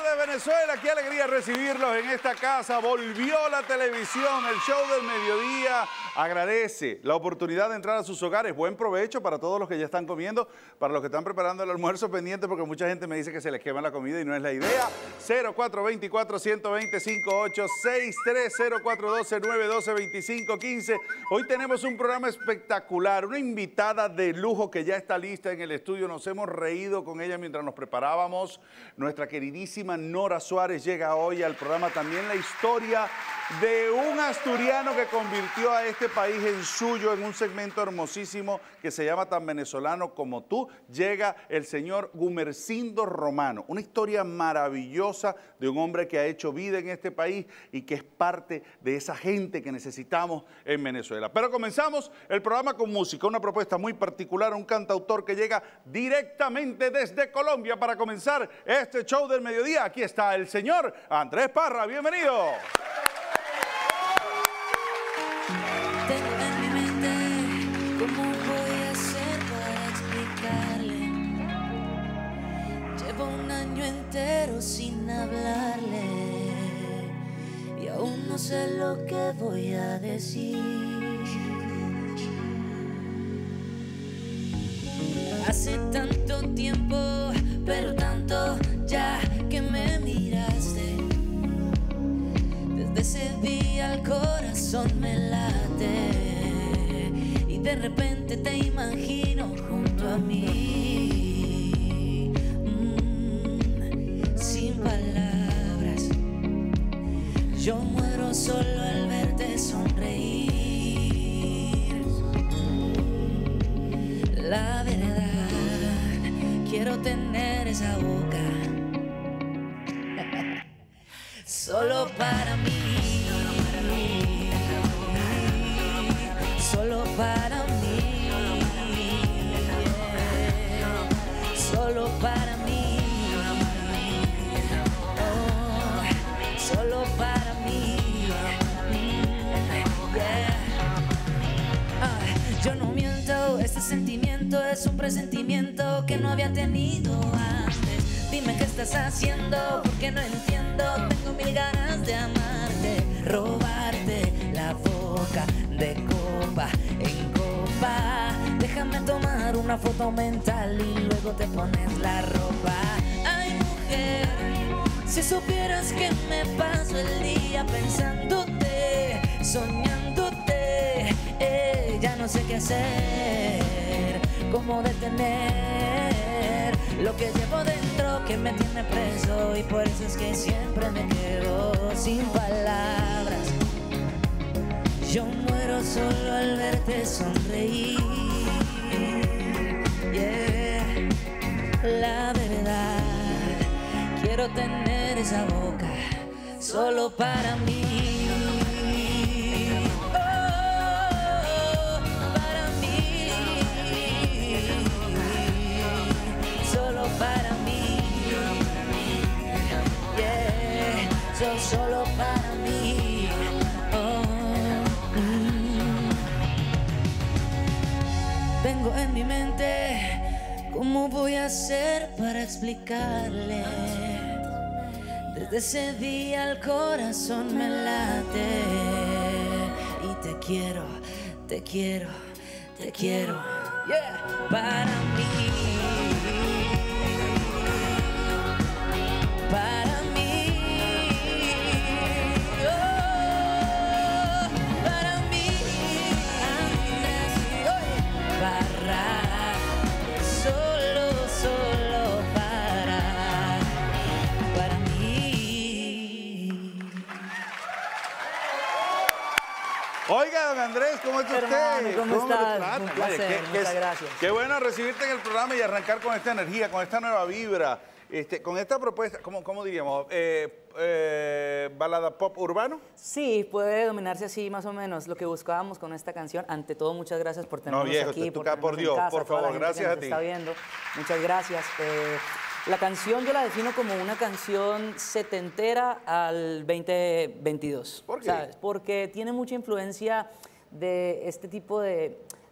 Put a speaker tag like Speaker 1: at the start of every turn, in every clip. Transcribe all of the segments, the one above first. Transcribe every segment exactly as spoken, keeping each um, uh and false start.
Speaker 1: de Venezuela, qué alegría recibirlos en esta casa. Volvió la televisión, el show del mediodía. Agradece la oportunidad de entrar a sus hogares. Buen provecho para todos los que ya están comiendo, para los que están preparando el almuerzo pendiente, porque mucha gente me dice que se les quema la comida y no es la idea. cero cuatro dos cuatro, uno dos cero, cinco ocho seis tres, cero cuatro uno cero, nueve uno dos, dos cinco uno cinco. Hoy tenemos un programa espectacular, una invitada de lujo que ya está lista en el estudio. Nos hemos reído con ella mientras nos preparábamos. Nuestra queridísima Nora Suárez llega hoy al programa. También la historia de un asturiano que convirtió a este país en suyo, en un segmento hermosísimo que se llama Tan Venezolano Como Tú. Llega el señor Gumersindo Romano, una historia maravillosa de un hombre que ha hecho vida en este país y que es parte de esa gente que necesitamos en Venezuela. Pero comenzamos el programa con música, una propuesta muy particular, un cantautor que llega directamente desde Colombia para comenzar este show del mediodía. Aquí está el señor Andrés Parra, bienvenido.
Speaker 2: Tengo en mi mente cómo voy a hacer para explicarle. Llevo un año entero sin hablarle y aún no sé lo que voy a decir. Hace tanto tiempo, pero tanto ya que me miraste. Desde ese día el corazón me late y de repente te imagino junto a mí, mm, sin palabras. Yo muero solo al verte sonreír. La verdad, quiero tener esa boca solo para mí, solo para mí, solo para mí, oh, solo para mí, yeah. Ah, yo no miento, este sentimiento es un presentimiento que no había tenido antes. Dime qué estás haciendo, porque no entiendo. Tengo mil ganas de amarte, robarte la boca de copa en copa. Déjame tomar una foto mental y luego te pones la ropa. Ay, mujer, si supieras que me paso el día pensándote, soñándote, eh, ya no sé qué hacer, cómo detener lo que llevo dentro que me tiene preso, y por eso es que siempre me quedo sin palabras. Yo muero solo al verte sonreír, yeah. La verdad, quiero tener esa boca solo para mí. Para mí, yeah, so solo para mí, oh, mm. Tengo en mi mente cómo voy a hacer para explicarle. Desde ese día el corazón me late y te quiero, te quiero, te quiero, yeah, para mí. Para mí, oh, para mí, Andrés Parra, solo, solo para, para mí.
Speaker 1: Oiga, don Andrés, ¿cómo está usted?
Speaker 3: Hermano, ¿cómo, ¿Cómo estás? Un placer,
Speaker 1: Vaya, qué,
Speaker 3: muchas
Speaker 1: qué,
Speaker 3: gracias.
Speaker 1: Qué bueno recibirte en el programa y arrancar con esta energía, con esta nueva vibra. Este, con esta propuesta, ¿cómo, cómo diríamos? Eh, eh, ¿Balada pop urbano?
Speaker 3: Sí, puede dominarse así más o menos lo que buscábamos con esta canción. Ante todo, muchas gracias por tenernos
Speaker 1: no, viejo,
Speaker 3: aquí.
Speaker 1: Por,
Speaker 3: por,
Speaker 1: por Dios,
Speaker 3: casa,
Speaker 1: por favor, gracias
Speaker 3: que
Speaker 1: a
Speaker 3: nos
Speaker 1: ti.
Speaker 3: Está viendo. Muchas gracias. Eh, la canción yo la defino como una canción setentera al veinte veintidós.
Speaker 1: ¿Por qué?
Speaker 3: ¿Sabes? Porque tiene mucha influencia de este tipo de...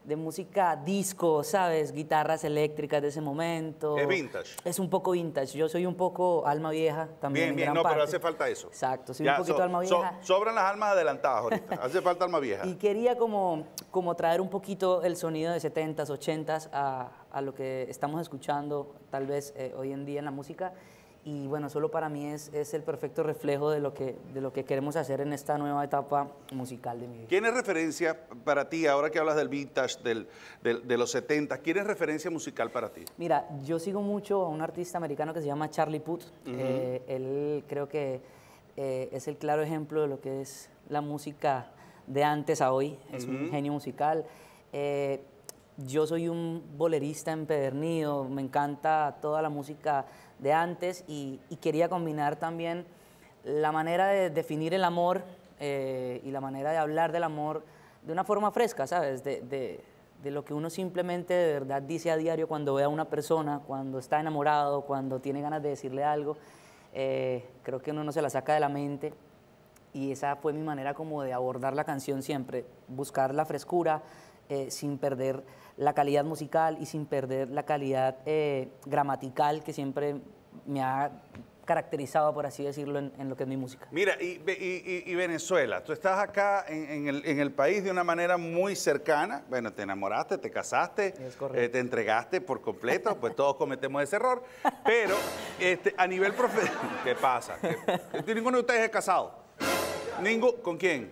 Speaker 3: de música disco, ¿sabes? Guitarras eléctricas de ese momento.
Speaker 1: Es vintage.
Speaker 3: Es un poco vintage. Yo soy un poco alma vieja también.
Speaker 1: Bien,
Speaker 3: en
Speaker 1: bien,
Speaker 3: gran
Speaker 1: no,
Speaker 3: parte.
Speaker 1: pero hace falta eso.
Speaker 3: Exacto, soy
Speaker 1: Ya,
Speaker 3: un poquito
Speaker 1: so-
Speaker 3: alma
Speaker 1: so-
Speaker 3: vieja.
Speaker 1: sobran las almas adelantadas ahorita. Hace falta alma vieja.
Speaker 3: Y quería como, como traer un poquito el sonido de setentas, ochentas a, a lo que estamos escuchando tal vez eh, hoy en día en la música. Y bueno, solo para mí es, es el perfecto reflejo de lo, que, de lo que queremos hacer en esta nueva etapa musical de mi vida.
Speaker 1: ¿Quién es referencia para ti, ahora que hablas del vintage, del, del- de los setenta? ¿Quién es referencia musical para ti?
Speaker 3: Mira, yo sigo mucho a un artista americano que se llama Charlie Puth. Eh, él creo que eh, es el claro ejemplo de lo que es la música de antes a hoy. Es un genio musical. Eh, yo soy un bolerista empedernido, me encanta toda la música de antes y, y quería combinar también la manera de definir el amor eh, y la manera de hablar del amor de una forma fresca, ¿sabes? De, de- de lo que uno simplemente de verdad dice a diario cuando ve a una persona, cuando está enamorado, cuando tiene ganas de decirle algo. Eh, creo que uno no se la saca de la mente y esa fue mi manera como de abordar la canción siempre, buscar la frescura eh, sin perder la calidad musical y sin perder la calidad eh, gramatical que siempre me ha caracterizado, por así decirlo, en, en lo que es mi música.
Speaker 1: Mira, y, y- y- y Venezuela, tú estás acá en, en el, en el país de una manera muy cercana. Bueno, te enamoraste, te casaste,
Speaker 3: Es correcto.
Speaker 1: eh, te entregaste por completo, pues todos cometemos ese error. Pero este, a nivel profesional, ¿qué pasa? ¿Que- que ninguno de ustedes es casado? ¿Ningún? ¿Con quién?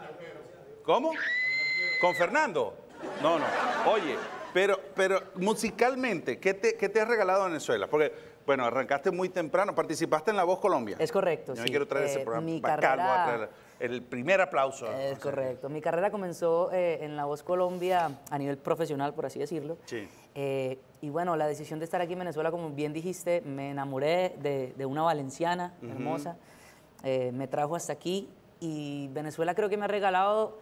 Speaker 1: ¿Cómo? ¿Con Fernando? No, no. Oye, pero, pero musicalmente, ¿qué te, qué te ha regalado Venezuela? Porque, bueno, arrancaste muy temprano, participaste en La Voz Colombia.
Speaker 3: Es correcto,
Speaker 1: Yo me
Speaker 3: sí.
Speaker 1: quiero traer ese
Speaker 3: Eh,
Speaker 1: programa.
Speaker 3: mi
Speaker 1: Bacán, voy a
Speaker 3: carrera-
Speaker 1: traer el primer aplauso.
Speaker 3: Es correcto. Mi carrera comenzó eh, en La Voz Colombia a nivel profesional, por así decirlo.
Speaker 1: Sí.
Speaker 3: Eh, y bueno, la decisión de estar aquí en Venezuela, como bien dijiste, me enamoré de, de una valenciana hermosa. Eh, me trajo hasta aquí y Venezuela creo que me ha regalado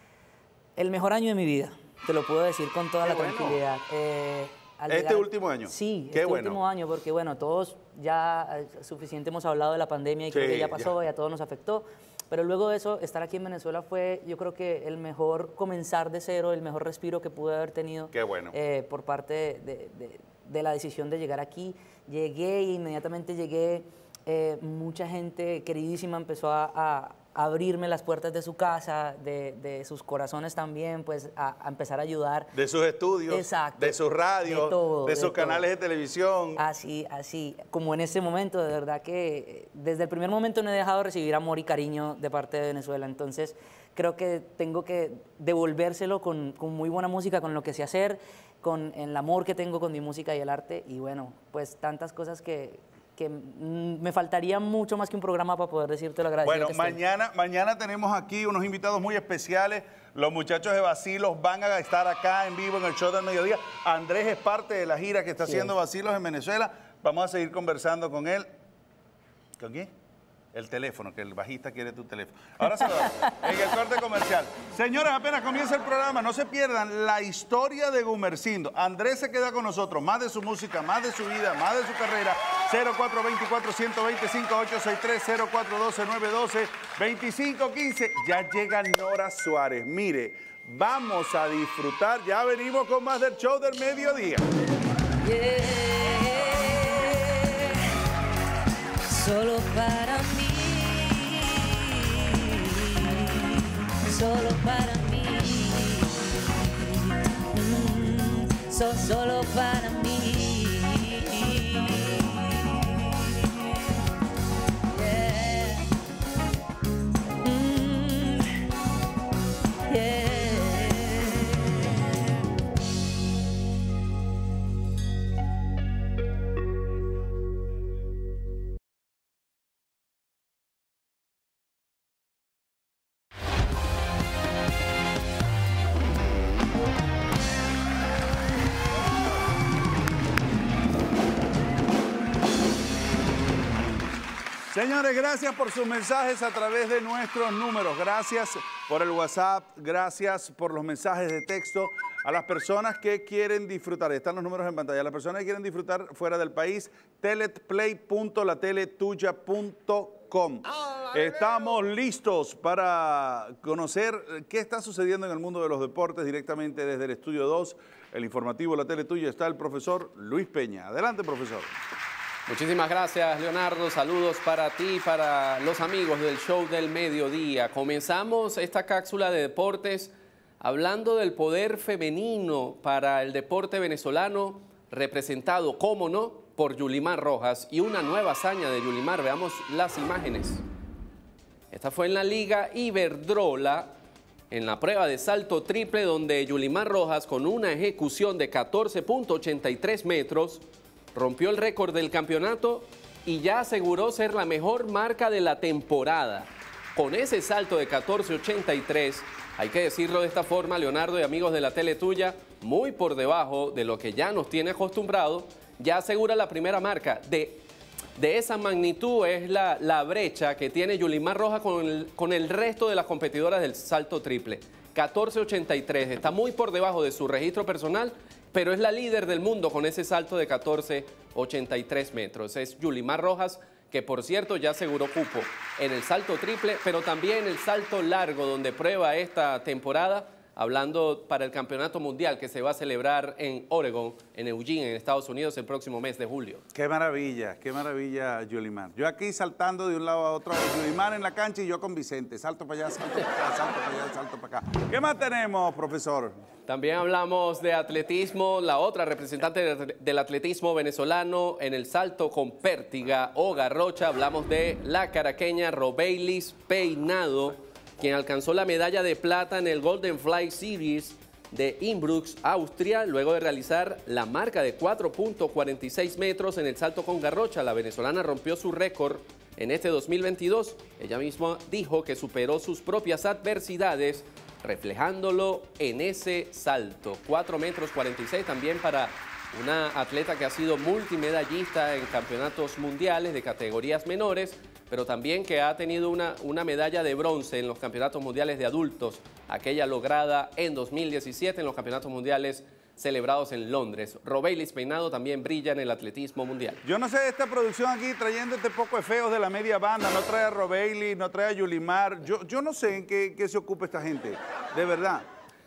Speaker 3: el mejor año de mi vida. Te lo puedo decir con toda
Speaker 1: Qué
Speaker 3: la
Speaker 1: bueno.
Speaker 3: tranquilidad. Eh, al
Speaker 1: ¿Este
Speaker 3: llegar-
Speaker 1: último año?
Speaker 3: Sí,
Speaker 1: Qué
Speaker 3: este
Speaker 1: bueno.
Speaker 3: último año, porque bueno, todos ya eh, suficiente hemos hablado de la pandemia y creo
Speaker 1: Sí,
Speaker 3: que ya pasó,
Speaker 1: ya.
Speaker 3: y a todos nos afectó. Pero luego de eso, estar aquí en Venezuela fue, yo creo que el mejor comenzar de cero, el mejor respiro que pude haber tenido.
Speaker 1: Qué bueno.
Speaker 3: eh, por parte de, de- de- de la decisión de llegar aquí. Llegué e inmediatamente llegué, eh, mucha gente queridísima empezó a, a abrirme las puertas de su casa, de, de sus corazones también, pues a, a empezar a ayudar.
Speaker 1: De sus estudios,
Speaker 3: Exacto.
Speaker 1: de sus radios,
Speaker 3: De todo,
Speaker 1: de
Speaker 3: de
Speaker 1: sus
Speaker 3: todo.
Speaker 1: canales de televisión.
Speaker 3: Así, así, como en este momento, de verdad que eh, desde el primer momento no he dejado de recibir amor y cariño de parte de Venezuela, entonces creo que tengo que devolvérselo con, con muy buena música, con lo que sé hacer, con el amor que tengo con mi música y el arte, y bueno, pues tantas cosas que, que mm, me faltaría mucho más que un programa para poder decirte lo agradecido
Speaker 1: Bueno,
Speaker 3: que estoy.
Speaker 1: mañana, mañana tenemos aquí unos invitados muy especiales. Los muchachos de Bacilos van a estar acá en vivo en el show del mediodía. Andrés es parte de la gira que está
Speaker 3: Sí
Speaker 1: haciendo
Speaker 3: es.
Speaker 1: Bacilos en Venezuela. Vamos a seguir conversando con él. ¿Con quién? El teléfono, que el bajista quiere tu teléfono. Ahora se lo damos en el corte comercial. Señores, apenas comienza el programa, no se pierdan la historia de Gumersindo. Andrés se queda con nosotros, más de su música, más de su vida, más de su carrera. cero cuatro dos cuatro, uno dos cinco, ocho seis tres, cero cuatro uno dos, nueve uno dos, dos cinco uno cinco. Ya llega Nora Suárez. Mire, vamos a disfrutar. Ya venimos con más del show del mediodía.
Speaker 2: Yeah. Solo para mí, solo para mí, Mm, so- solo para mí. Yeah. Mm, yeah.
Speaker 1: Señores, gracias por sus mensajes a través de nuestros números. Gracias por el WhatsApp, gracias por los mensajes de texto. A las personas que quieren disfrutar, están los números en pantalla, a las personas que quieren disfrutar fuera del país, teletplay punto la tele tuya punto com. Estamos listos para conocer qué está sucediendo en el mundo de los deportes directamente desde el Estudio dos, el informativo La Tele Tuya. Está el profesor Luis Peña. Adelante, profesor.
Speaker 4: Muchísimas gracias, Leonardo. Saludos para ti y para los amigos del Show del Mediodía. Comenzamos esta cápsula de deportes hablando del poder femenino para el deporte venezolano, representado, cómo no, por Yulimar Rojas y una nueva hazaña de Yulimar. Veamos las imágenes. Esta fue en la Liga Iberdrola, en la prueba de salto triple, donde Yulimar Rojas, con una ejecución de catorce punto ochenta y tres metros, rompió el récord del campeonato y ya aseguró ser la mejor marca de la temporada. Con ese salto de catorce ochenta y tres, hay que decirlo de esta forma, Leonardo y amigos de la Tele Tuya, muy por debajo de lo que ya nos tiene acostumbrado, ya asegura la primera marca. De, de esa magnitud es la, la brecha que tiene Yulimar Rojas con el, con el resto de las competidoras del salto triple. catorce ochenta y tres, está muy por debajo de su registro personal, pero es la líder del mundo con ese salto de catorce ochenta y tres metros. Es Yulimar Rojas, que por cierto ya aseguró cupo en el salto triple, pero también en el salto largo, donde prueba esta temporada, hablando para el Campeonato Mundial que se va a celebrar en Oregon, en Eugene, en Estados Unidos, el próximo mes de julio.
Speaker 1: Qué maravilla, qué maravilla, Yulimar. Yo aquí saltando de un lado a otro, Yulimar en la cancha y yo con Vicente. Salto para allá, salto para acá, salto para allá, salto para acá. ¿Qué más tenemos, profesor?
Speaker 4: También hablamos de atletismo, la otra representante del atletismo venezolano en el salto con pértiga o garrocha. Hablamos de la caraqueña Robeylis Peinado, quien alcanzó la medalla de plata en el Golden Fly Series de Innsbruck, Austria, luego de realizar la marca de cuatro punto cuarenta y seis metros en el salto con garrocha. La venezolana rompió su récord en este dos mil veintidós. Ella misma dijo que superó sus propias adversidades, reflejándolo en ese salto. cuatro metros cuarenta y seis también para una atleta que ha sido multimedallista en campeonatos mundiales de categorías menores, pero también que ha tenido una, una medalla de bronce en los campeonatos mundiales de adultos, aquella lograda en dos mil diecisiete en los campeonatos mundiales celebrados en Londres. Robeylis Peinado también brilla en el atletismo mundial.
Speaker 1: Yo no sé, esta producción aquí trayendo este poco de feos de la media banda, no trae a Robeylis, no trae a Yulimar. Yo, yo no sé en qué, qué se ocupa esta gente, de verdad.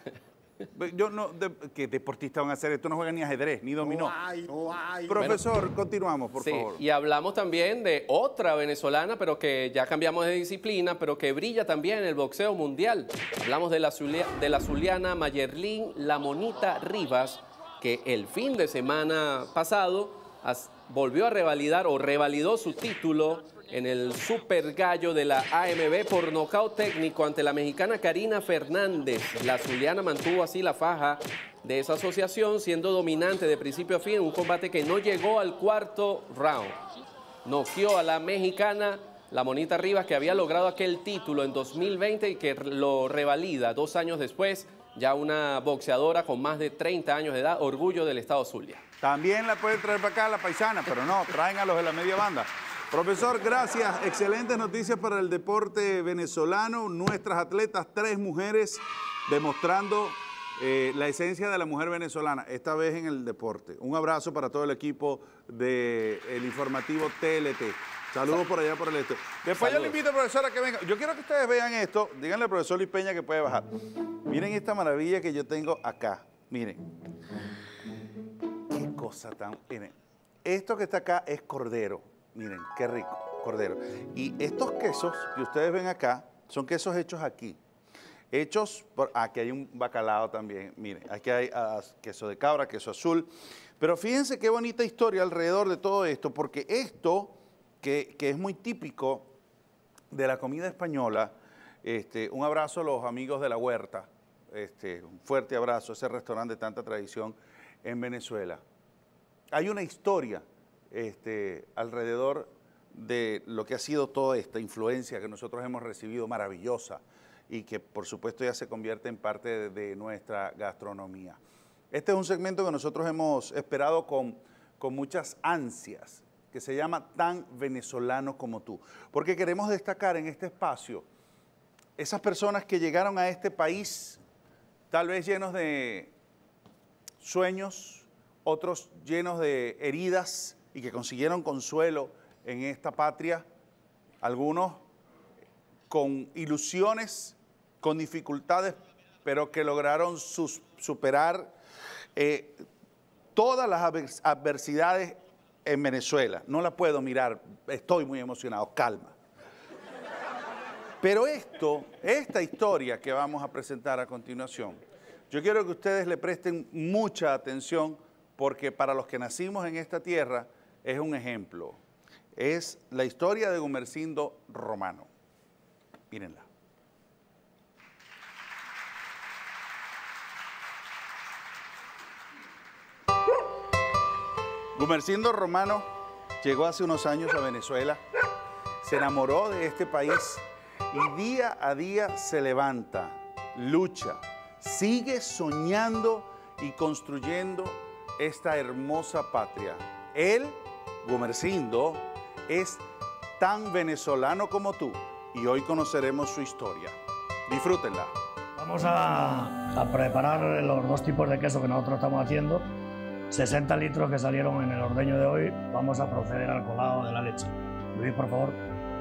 Speaker 1: Yo no, de, ¿qué deportistas van a hacer esto? No juegan ni ajedrez, ni dominó.
Speaker 5: No hay, no hay.
Speaker 1: Profesor,
Speaker 4: bueno,
Speaker 1: continuamos, por
Speaker 4: sí,
Speaker 1: favor.
Speaker 4: Y hablamos también de otra venezolana, pero que ya cambiamos de disciplina, pero que brilla también en el boxeo mundial. Hablamos de la, zulia, de la zuliana Mayerlin La Monita Rivas, que el fin de semana pasado as, volvió a revalidar o revalidó su título en el Super Gallo de la A M B por nocaut técnico ante la mexicana Karina Fernández. La zuliana mantuvo así la faja de esa asociación, siendo dominante de principio a fin en un combate que no llegó al cuarto round. Noqueó a la mexicana La Monita Rivas, que había logrado aquel título en dos mil veinte y que lo revalida dos años después, ya una boxeadora con más de treinta años de edad, orgullo del estado Zulia.
Speaker 1: También la pueden traer para acá la paisana, pero no, traen a los de la media banda. Profesor, gracias. Excelentes noticias para el deporte venezolano. Nuestras atletas, tres mujeres, demostrando eh, la esencia de la mujer venezolana, esta vez en el deporte. Un abrazo para todo el equipo del informativo T L T. Saludos por allá por el este. Después Saludos. Yo le invito al profesor a que venga. Yo quiero que ustedes vean esto. Díganle al profesor Luis Peña que puede bajar. Miren esta maravilla que yo tengo acá. Miren. Qué cosa tan... Miren. Esto que está acá es cordero. Miren, qué rico, cordero. Y estos quesos que ustedes ven acá son quesos hechos aquí. Hechos por... Aquí hay un bacalao también. Miren, aquí hay uh, queso de cabra, queso azul. Pero fíjense qué bonita historia alrededor de todo esto, porque esto... Que, que es muy típico de la comida española. Este, un abrazo a los amigos de La Huerta, este, un fuerte abrazo a ese restaurante de tanta tradición en Venezuela. Hay una historia este, alrededor de lo que ha sido toda esta influencia que nosotros hemos recibido maravillosa y que por supuesto ya se convierte en parte de, de nuestra gastronomía. Este es un segmento que nosotros hemos esperado con, con muchas ansias, que se llama Tan Venezolano Como Tú, porque queremos destacar en este espacio esas personas que llegaron a este país tal vez llenos de sueños, otros llenos de heridas y que consiguieron consuelo en esta patria, algunos con ilusiones, con dificultades, pero que lograron sus, superar eh, todas las adversidades en Venezuela. No la puedo mirar, estoy muy emocionado, calma. Pero esto, esta historia que vamos a presentar a continuación, yo quiero que ustedes le presten mucha atención porque para los que nacimos en esta tierra es un ejemplo. Es la historia de Gumersindo Romano. Mírenla. Gumersindo Romano llegó hace unos años a Venezuela, se enamoró de este país y día a día se levanta, lucha, sigue soñando y construyendo esta hermosa patria. Él, Gumersindo, es tan venezolano como tú y hoy conoceremos su historia. Disfrútenla.
Speaker 5: Vamos a, a preparar los dos tipos de queso que nosotros estamos haciendo. sesenta litros que salieron en el ordeño de hoy. Vamos a proceder al colado de la leche. Luis, por favor.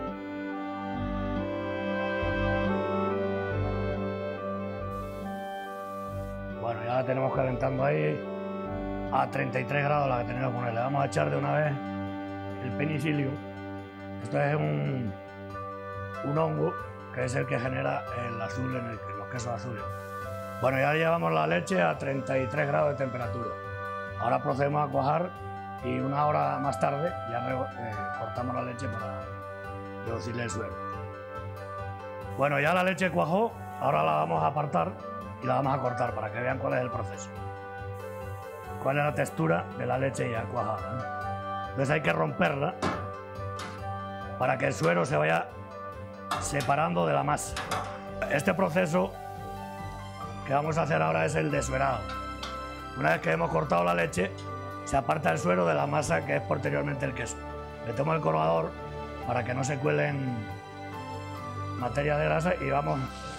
Speaker 5: Bueno, ya la tenemos calentando ahí a treinta y tres grados, la que tenemos que poner. Le vamos a echar de una vez el penicilio. Esto es un, un hongo que es el que genera el azul en, el, en los quesos azules. Bueno, ya llevamos la leche a treinta y tres grados de temperatura. Ahora procedemos a cuajar y una hora más tarde ya eh, cortamos la leche para reducirle el suero. Bueno, ya la leche cuajó, ahora la vamos a apartar y la vamos a cortar para que vean cuál es el proceso. Cuál es la textura de la leche ya cuajada, ¿no? Entonces hay que romperla para que el suero se vaya separando de la masa. Este proceso que vamos a hacer ahora es el desuerado. Una vez que hemos cortado la leche, se aparta el suero de la masa que es posteriormente el queso. Le tomo el colador para que no se cuelen materia de grasa y vamos.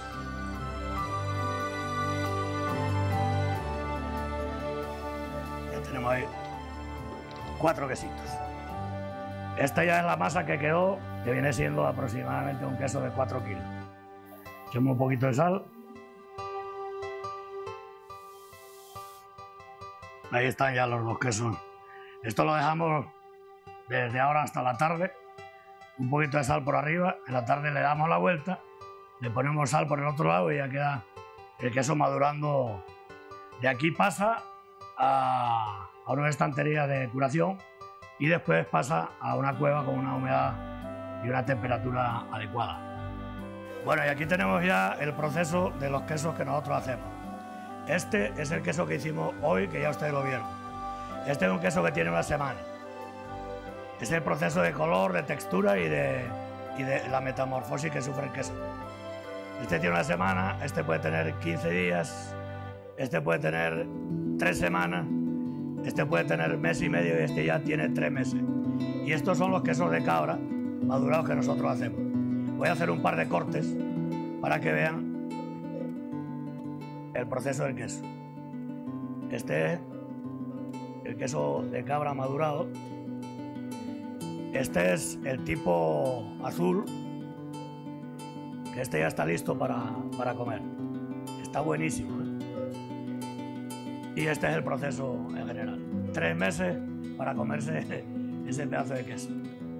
Speaker 5: Ya tenemos ahí cuatro quesitos. Esta ya es la masa que quedó, que viene siendo aproximadamente un queso de cuatro kilos. Echamos un poquito de sal. Ahí están ya los dos quesos. Esto lo dejamos desde ahora hasta la tarde. Un poquito de sal por arriba. En la tarde le damos la vuelta, le ponemos sal por el otro lado y ya queda el queso madurando. De aquí pasa a, a una estantería de curación y después pasa a una cueva con una humedad y una temperatura adecuada. Bueno, y aquí tenemos ya el proceso de los quesos que nosotros hacemos. Este es el queso que hicimos hoy, que ya ustedes lo vieron. Este es un queso que tiene una semana. Es el proceso de color, de textura y de, y de la metamorfosis que sufre el queso. Este tiene una semana, este puede tener quince días, este puede tener tres semanas, este puede tener mes y medio y este ya tiene tres meses. Y estos son los quesos de cabra madurados que nosotros hacemos. Voy a hacer un par de cortes para que vean el proceso del queso. Este es el queso de cabra madurado. Este es el tipo azul, que este ya está listo para, para comer. Está buenísimo, ¿eh? Y este es el proceso en general. Tres meses para comerse ese pedazo de queso.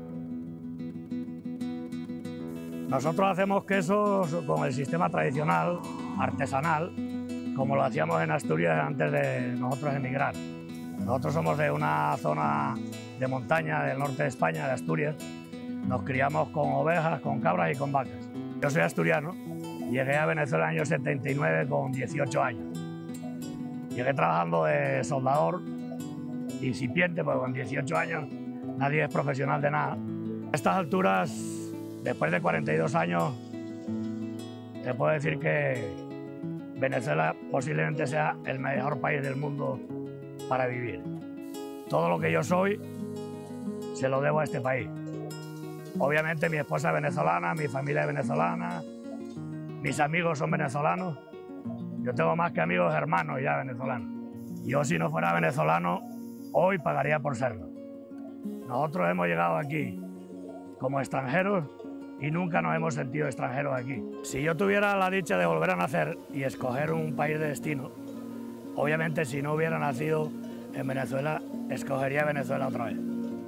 Speaker 5: Nosotros hacemos quesos con el sistema tradicional, artesanal, como lo hacíamos en Asturias antes de nosotros emigrar. Nosotros somos de una zona de montaña del norte de España, de Asturias. Nos criamos con ovejas, con cabras y con vacas. Yo soy asturiano, llegué a Venezuela en el año setenta y nueve con dieciocho años. Llegué trabajando de soldador incipiente, porque con dieciocho años nadie es profesional de nada. A estas alturas, después de cuarenta y dos años, te puedo decir que Venezuela posiblemente sea el mejor país del mundo para vivir. Todo lo que yo soy se lo debo a este país. Obviamente mi esposa es venezolana, mi familia es venezolana, mis amigos son venezolanos. Yo tengo más que amigos hermanos ya venezolanos. Yo si no fuera venezolano, hoy pagaría por serlo. Nosotros hemos llegado aquí como extranjeros y nunca nos hemos sentido extranjeros aquí. Si yo tuviera la dicha de volver a nacer y escoger un país de destino, obviamente si no hubiera nacido en Venezuela, escogería Venezuela otra vez.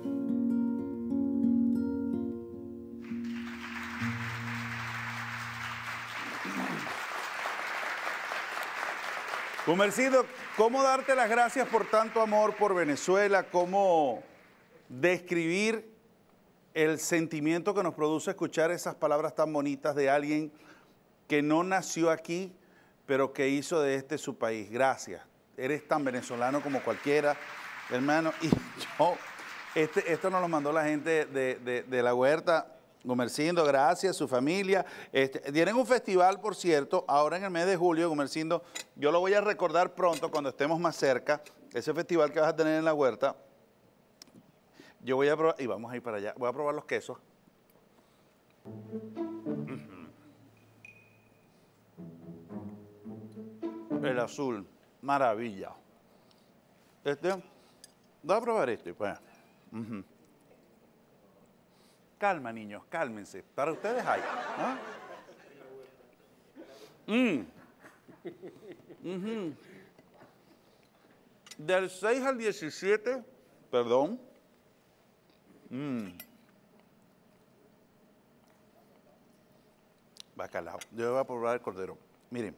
Speaker 1: Gumersindo, ¿cómo darte las gracias por tanto amor por Venezuela? ¿Cómo describir el sentimiento que nos produce escuchar esas palabras tan bonitas de alguien que no nació aquí, pero que hizo de este su país? Gracias. Eres tan venezolano como cualquiera, hermano. Y yo, este, esto nos lo mandó la gente de, de, de La Huerta. Gumersindo, gracias, su familia. Este, tienen un festival, por cierto, ahora en el mes de julio, Gumersindo. Yo lo voy a recordar pronto cuando estemos más cerca. Ese festival que vas a tener en La Huerta. Yo voy a probar, y vamos a ir para allá. Voy a probar los quesos. El azul, maravilla. Este, voy a probar este, pues. Uh-huh. Calma, niños, cálmense. Para ustedes hay. ¿Ah? Mm. Uh-huh. Del seis al diecisiete, perdón. Mm. Bacalao. Yo voy a probar el cordero. Miren.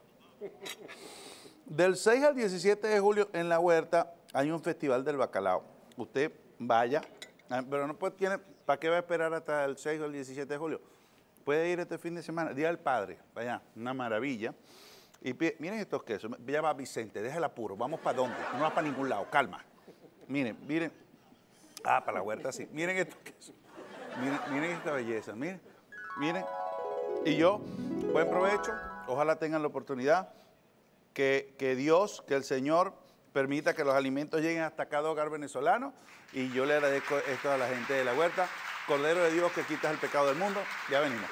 Speaker 1: Del seis al diecisiete de julio en La Huerta hay un festival del bacalao. Usted vaya, pero no puede, tiene, ¿para qué va a esperar hasta el seis o el diecisiete de julio? Puede ir este fin de semana, Día del Padre, vaya, una maravilla. Y miren estos quesos, ya va Vicente, déjala apuro, vamos para dónde, no va para ningún lado, calma. Miren, miren, ah, para La Huerta sí, miren estos quesos, miren, miren esta belleza, miren, miren. Y yo, buen provecho, ojalá tengan la oportunidad, que, que Dios, que el Señor permita que los alimentos lleguen hasta cada hogar venezolano, y yo le agradezco esto a la gente de La Huerta. Cordero de Dios que quitas el pecado del mundo, ya venimos.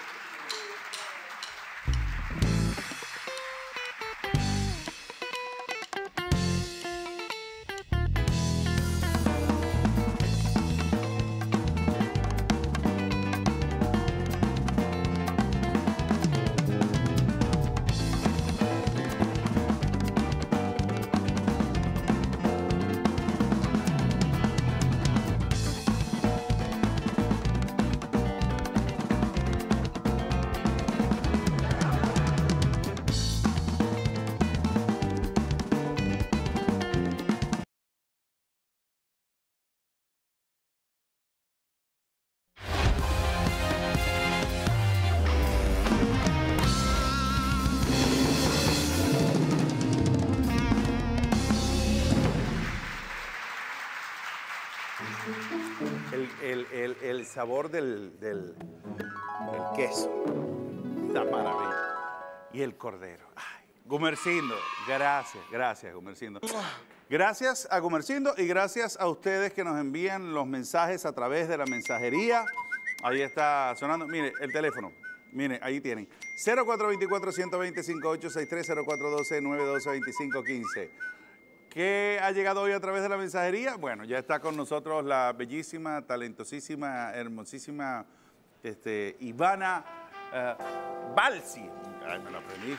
Speaker 1: El, el, el, el sabor del, del, del queso, la maravilla, y el cordero. Ay, Gumersindo, gracias, gracias Gumersindo. Gracias a Gumersindo y gracias a ustedes que nos envían los mensajes a través de la mensajería. Ahí está sonando, mire, el teléfono, mire, ahí tienen. cero cuatro dos cuatro, uno dos cero, cinco ocho seis tres, cero cuatro uno dos, nueve uno dos, dos cinco uno cinco. ¿Qué ha llegado hoy a través de la mensajería? Bueno, ya está con nosotros la bellísima, talentosísima, hermosísima este, Ivana uh, Balsi. Ay, me la aprendí.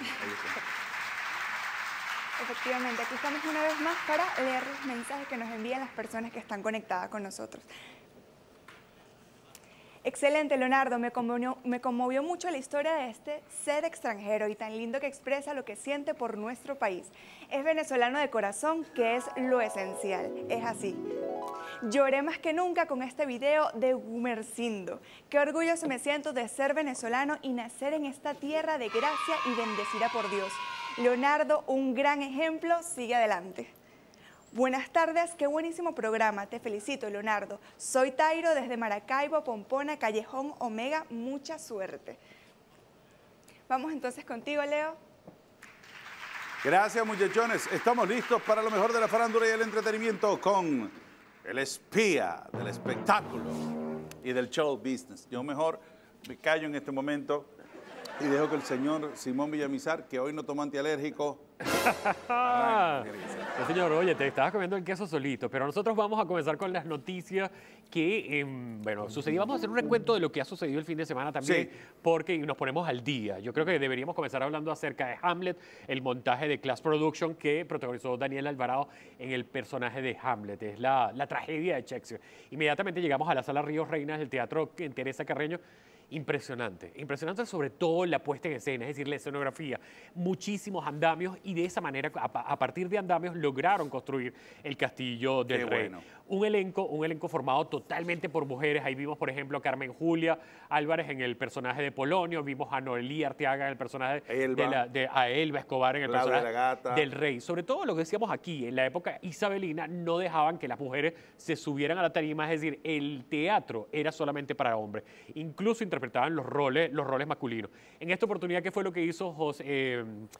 Speaker 6: Efectivamente, aquí estamos una vez más para leer los mensajes que nos envían las personas que están conectadas con nosotros. Excelente, Leonardo. Me conmovió, me conmovió mucho la historia de este ser extranjero y tan lindo que expresa lo que siente por nuestro país. Es venezolano de corazón, que es lo esencial. Es así. Lloré más que nunca con este video de Gumersindo. Qué orgulloso me siento de ser venezolano y nacer en esta tierra de gracia y bendecida por Dios. Leonardo, un gran ejemplo. Sigue adelante. Buenas tardes, qué buenísimo programa, te felicito, Leonardo. Soy Tairo desde Maracaibo, Pompona, Callejón Omega, mucha suerte. Vamos entonces contigo, Leo.
Speaker 1: Gracias, muchachones. Estamos listos para lo mejor de la farándula y el entretenimiento con el espía del espectáculo y del show business. Yo mejor me callo en este momento Y dejo que el señor Simón Villamizar, que hoy no toma antialérgico.
Speaker 7: No, señor, oye, te estabas comiendo el queso solito, pero nosotros vamos a comenzar con las noticias que, eh, bueno, sucedió. Vamos a hacer un recuento de lo que ha sucedido el fin de semana también,
Speaker 1: Sí.
Speaker 7: porque nos ponemos al día. Yo creo que deberíamos comenzar hablando acerca de Hamlet, el montaje de Class Production que protagonizó Daniel Alvarado en el personaje de Hamlet. Es la, la tragedia de Shakespeare. Inmediatamente llegamos a la Sala Ríos Reinas del Teatro en Teresa Carreño. Impresionante, impresionante sobre todo la puesta en escena, es decir, la escenografía, muchísimos andamios y de esa manera, a, a partir de andamios, lograron construir el Castillo del
Speaker 1: Qué
Speaker 7: Rey.
Speaker 1: bueno.
Speaker 7: Un elenco, un elenco formado totalmente por mujeres. Ahí vimos, por ejemplo, a Carmen Julia Álvarez en el personaje de Polonio, vimos a Noelí Arteaga en el personaje
Speaker 1: Elba.
Speaker 7: de, la, de a Elba Escobar en el
Speaker 1: Claudia
Speaker 7: personaje
Speaker 1: la Gata.
Speaker 7: del Rey. Sobre todo lo que decíamos aquí, en la época isabelina no dejaban que las mujeres se subieran a la tarima, es decir, el teatro era solamente para hombres. Incluso interpretaban los roles, los roles masculinos. En esta oportunidad, ¿qué fue lo que hizo José, eh,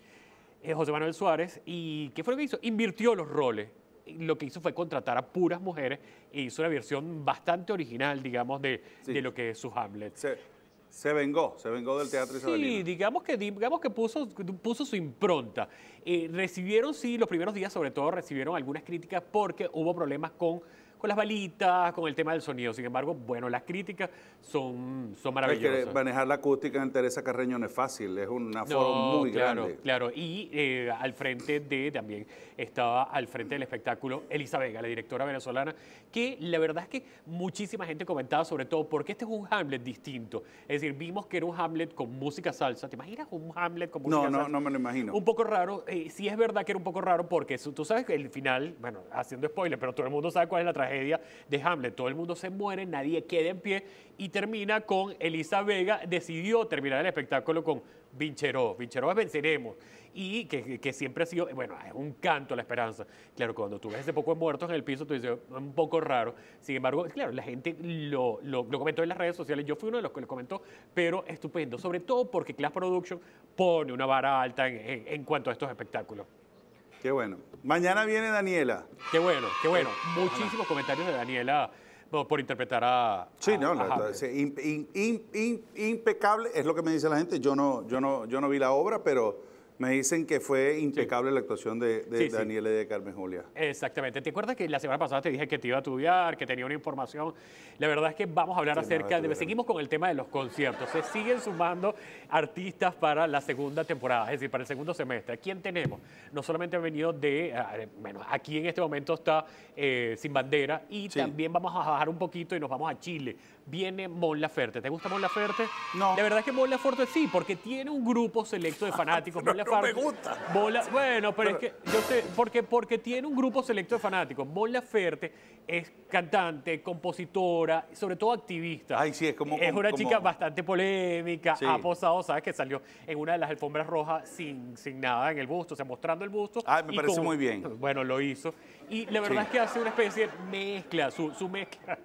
Speaker 7: eh, José Manuel Suárez? ¿Y qué fue lo que hizo? Invirtió los roles. Lo que hizo fue contratar a puras mujeres e hizo una versión bastante original, digamos, de,
Speaker 1: Sí.
Speaker 7: de lo que es su Hamlet.
Speaker 1: Se, se vengó, se vengó del teatro
Speaker 7: Sí,
Speaker 1: isabelino.
Speaker 7: digamos que, digamos que puso, puso su impronta. Eh, recibieron, sí, los primeros días sobre todo recibieron algunas críticas porque hubo problemas con, con las balitas, con el tema del sonido. Sin embargo, bueno, las críticas son, son
Speaker 1: Es
Speaker 7: maravillosas.
Speaker 1: que manejar la acústica en Teresa Carreño no es fácil, es un aforo
Speaker 7: No,
Speaker 1: muy
Speaker 7: claro,
Speaker 1: grande.
Speaker 7: claro. Y eh, al frente de, también estaba al frente del espectáculo Elisa Vega, la directora venezolana, que la verdad es que muchísima gente comentaba sobre todo porque este es un Hamlet distinto. Es decir, vimos que era un Hamlet con música salsa. ¿Te imaginas un Hamlet con música
Speaker 1: No, no,
Speaker 7: salsa?
Speaker 1: no me lo imagino.
Speaker 7: Un poco raro. Eh, sí es verdad que era un poco raro porque su- tú sabes que el final, bueno, haciendo spoiler, pero todo el mundo sabe cuál es la tragedia de Hamlet. Todo el mundo se muere, nadie queda en pie y termina con Elisa Vega. Decidió terminar el espectáculo con Vincheró. Vincheró es venceremos. Y que, que- que siempre ha sido, bueno, es un canto a la esperanza. Claro, cuando tú ves ese poco de muertos en el piso, tú dices, un poco raro. Sin embargo, claro, la gente lo, lo, lo comentó en las redes sociales. Yo fui uno de los que lo comentó, pero estupendo. Sobre todo porque Class Production pone una vara alta en, en- en cuanto a estos espectáculos.
Speaker 1: Qué bueno. Mañana viene Daniela.
Speaker 7: Qué bueno, qué bueno. Muchísimos comentarios de Daniela por, por interpretar a.
Speaker 1: Sí,
Speaker 7: a-
Speaker 1: no,
Speaker 7: a
Speaker 1: la-
Speaker 7: Hamlet.
Speaker 1: sí, im- im- im- im- impecable, es lo que me dice la gente. Yo no, yo no, yo no vi la obra, pero me dicen que fue impecable la actuación de, de
Speaker 7: Sí, sí.
Speaker 1: Daniela y de Carmen Julia.
Speaker 7: Exactamente. ¿Te acuerdas que la semana pasada te dije que te iba a estudiar, que tenía una información? La verdad es que vamos a hablar
Speaker 1: Sí, no,
Speaker 7: acerca de...
Speaker 1: estuvieron.
Speaker 7: Seguimos con el tema de los conciertos. Se siguen sumando artistas para la segunda temporada, es decir, para el segundo semestre. ¿Quién tenemos? No solamente han venido de... eh, Bueno, aquí en este momento está eh, Sin Bandera y
Speaker 1: Sí.
Speaker 7: también vamos a bajar un poquito y nos vamos a Chile. Viene Mon Laferte. ¿Te gusta Mon Laferte?
Speaker 1: No.
Speaker 7: La verdad es que Mon Laferte sí, porque tiene un grupo selecto de fanáticos. Mon
Speaker 1: no me
Speaker 7: Laferte-
Speaker 1: gusta.
Speaker 7: Mon La- bueno, pero es que yo sé, porque, porque tiene un grupo selecto de fanáticos. Mon Laferte es cantante, compositora, sobre todo activista.
Speaker 1: Ay, sí, es como-
Speaker 7: Es una
Speaker 1: como-
Speaker 7: chica bastante polémica,
Speaker 1: Sí.
Speaker 7: ha posado, ¿sabes? Que salió en una de las alfombras rojas sin, sin nada en el busto, o sea, mostrando el busto.
Speaker 1: Ay, me
Speaker 7: y
Speaker 1: parece
Speaker 7: con-
Speaker 1: muy bien.
Speaker 7: Bueno, lo hizo. Y la verdad
Speaker 1: Sí.
Speaker 7: es que hace una especie de mezcla, su, su mezcla,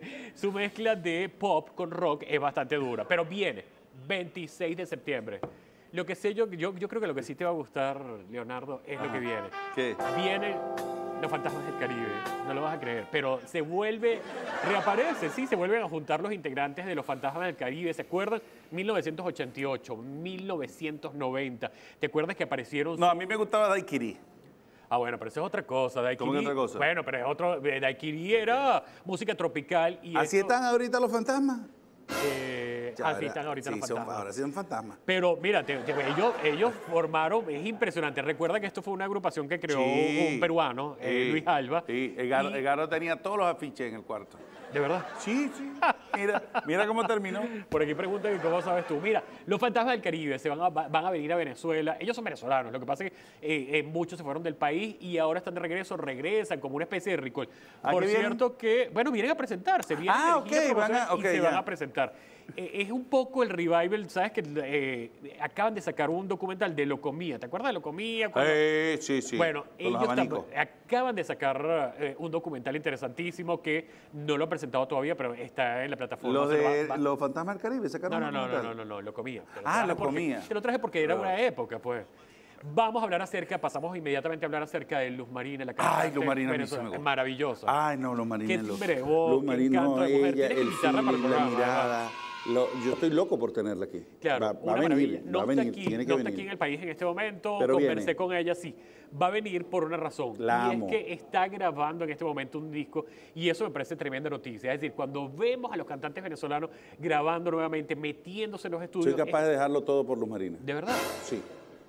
Speaker 7: su mezcla de pop con rock es bastante dura, pero viene veintiséis de septiembre. Lo que sé yo, yo, yo creo que lo que sí te va a gustar, Leonardo, es lo que viene.
Speaker 1: ¿Qué?
Speaker 7: Vienen los fantasmas del Caribe, no lo vas a creer, pero se vuelve, reaparece, sí, se vuelven a juntar los integrantes de los fantasmas del Caribe. ¿Se acuerdan? mil novecientos ochenta y ocho, mil novecientos noventa. ¿Te acuerdas que aparecieron?
Speaker 1: No, a mí me gustaba Daiquiri.
Speaker 7: Ah, bueno, pero eso es otra cosa. Daiquiri,
Speaker 1: ¿Cómo que otra cosa?
Speaker 7: Bueno, pero es otro. eh, Daiquiri era música tropical y
Speaker 1: ¿Así
Speaker 7: esto,
Speaker 1: están ahorita los fantasmas?
Speaker 7: eh,
Speaker 1: Ya,
Speaker 7: así
Speaker 1: ahora-
Speaker 7: están ahorita
Speaker 1: sí,
Speaker 7: los
Speaker 1: son-
Speaker 7: fantasmas.
Speaker 1: ahora sí son fantasmas.
Speaker 7: Pero mira, te- te- ellos, ellos formaron, es impresionante. Recuerda que esto fue una agrupación que creó
Speaker 1: Sí.
Speaker 7: un peruano, eh,
Speaker 1: Sí.
Speaker 7: Luis Alba.
Speaker 1: Sí, Edgardo,
Speaker 7: Y-
Speaker 1: Edgardo tenía todos los afiches en el cuarto.
Speaker 7: De verdad.
Speaker 1: Sí, sí. Mira, mira cómo terminó.
Speaker 7: Por aquí preguntan que cómo sabes tú. Mira, los fantasmas del Caribe se van a, va- van a venir a Venezuela. Ellos son venezolanos. Lo que pasa es que eh, eh, muchos se fueron del país y ahora están de regreso, regresan como una especie de recall.
Speaker 1: ¿A
Speaker 7: Por
Speaker 1: qué vienen?
Speaker 7: cierto que, bueno, vienen a presentarse. Vienen
Speaker 1: Ah,
Speaker 7: de gira
Speaker 1: ok, van a-
Speaker 7: promocional y
Speaker 1: ok,
Speaker 7: se
Speaker 1: ya.
Speaker 7: van a presentar. Eh, es un poco el revival, ¿sabes? Que eh, acaban de sacar un documental de Locomía. ¿Te acuerdas de Locomía? Cuando-
Speaker 1: Eh, sí, sí.
Speaker 7: Bueno,
Speaker 1: con los
Speaker 7: ellos
Speaker 1: abanicos.
Speaker 7: tam- acaban de sacar eh, un documental interesantísimo que no lo han presentado todavía, pero está en la plataforma.
Speaker 1: Los
Speaker 7: Se lo va-
Speaker 1: de
Speaker 7: va-
Speaker 1: los fantasmas del Caribe sacaron
Speaker 7: no, no,
Speaker 1: un
Speaker 7: no, no,
Speaker 1: documental.
Speaker 7: no, no, no, lo comía. Te lo
Speaker 1: Ah,
Speaker 7: traje
Speaker 1: lo
Speaker 7: porque-
Speaker 1: comía.
Speaker 7: Te lo traje porque era
Speaker 1: Ah.
Speaker 7: una época, pues. Vamos a hablar acerca, pasamos inmediatamente a hablar acerca de Luz Marina, la cantante
Speaker 1: Ay, Luz Marina a mí sí me
Speaker 7: venezolana.
Speaker 1: gusta.
Speaker 7: Maravillosa.
Speaker 1: Ay, no, los marineros.
Speaker 7: Qué timbre de voz,
Speaker 1: Los
Speaker 7: qué
Speaker 1: marineros,
Speaker 7: encanto de mujer.
Speaker 1: ella,
Speaker 7: Tienes
Speaker 1: el
Speaker 7: guitarra para el
Speaker 1: feeling, la
Speaker 7: programa,
Speaker 1: mirada. Lo- yo estoy loco por tenerla aquí.
Speaker 7: Claro,
Speaker 1: va, va
Speaker 7: una
Speaker 1: a venir,
Speaker 7: maravilla.
Speaker 1: va
Speaker 7: No,
Speaker 1: a venir,
Speaker 7: está, aquí,
Speaker 1: tiene que
Speaker 7: no
Speaker 1: venir.
Speaker 7: está aquí en el país en este momento,
Speaker 1: Pero
Speaker 7: conversé
Speaker 1: viene.
Speaker 7: con ella, sí. Va a venir por una razón.
Speaker 1: La
Speaker 7: y
Speaker 1: amo.
Speaker 7: es que está grabando en este momento un disco y eso me parece tremenda noticia. Es decir, cuando vemos a los cantantes venezolanos grabando nuevamente, metiéndose en los estudios...
Speaker 1: Soy capaz
Speaker 7: es-
Speaker 1: de dejarlo todo por Luz Marina.
Speaker 7: ¿De verdad?
Speaker 1: Sí,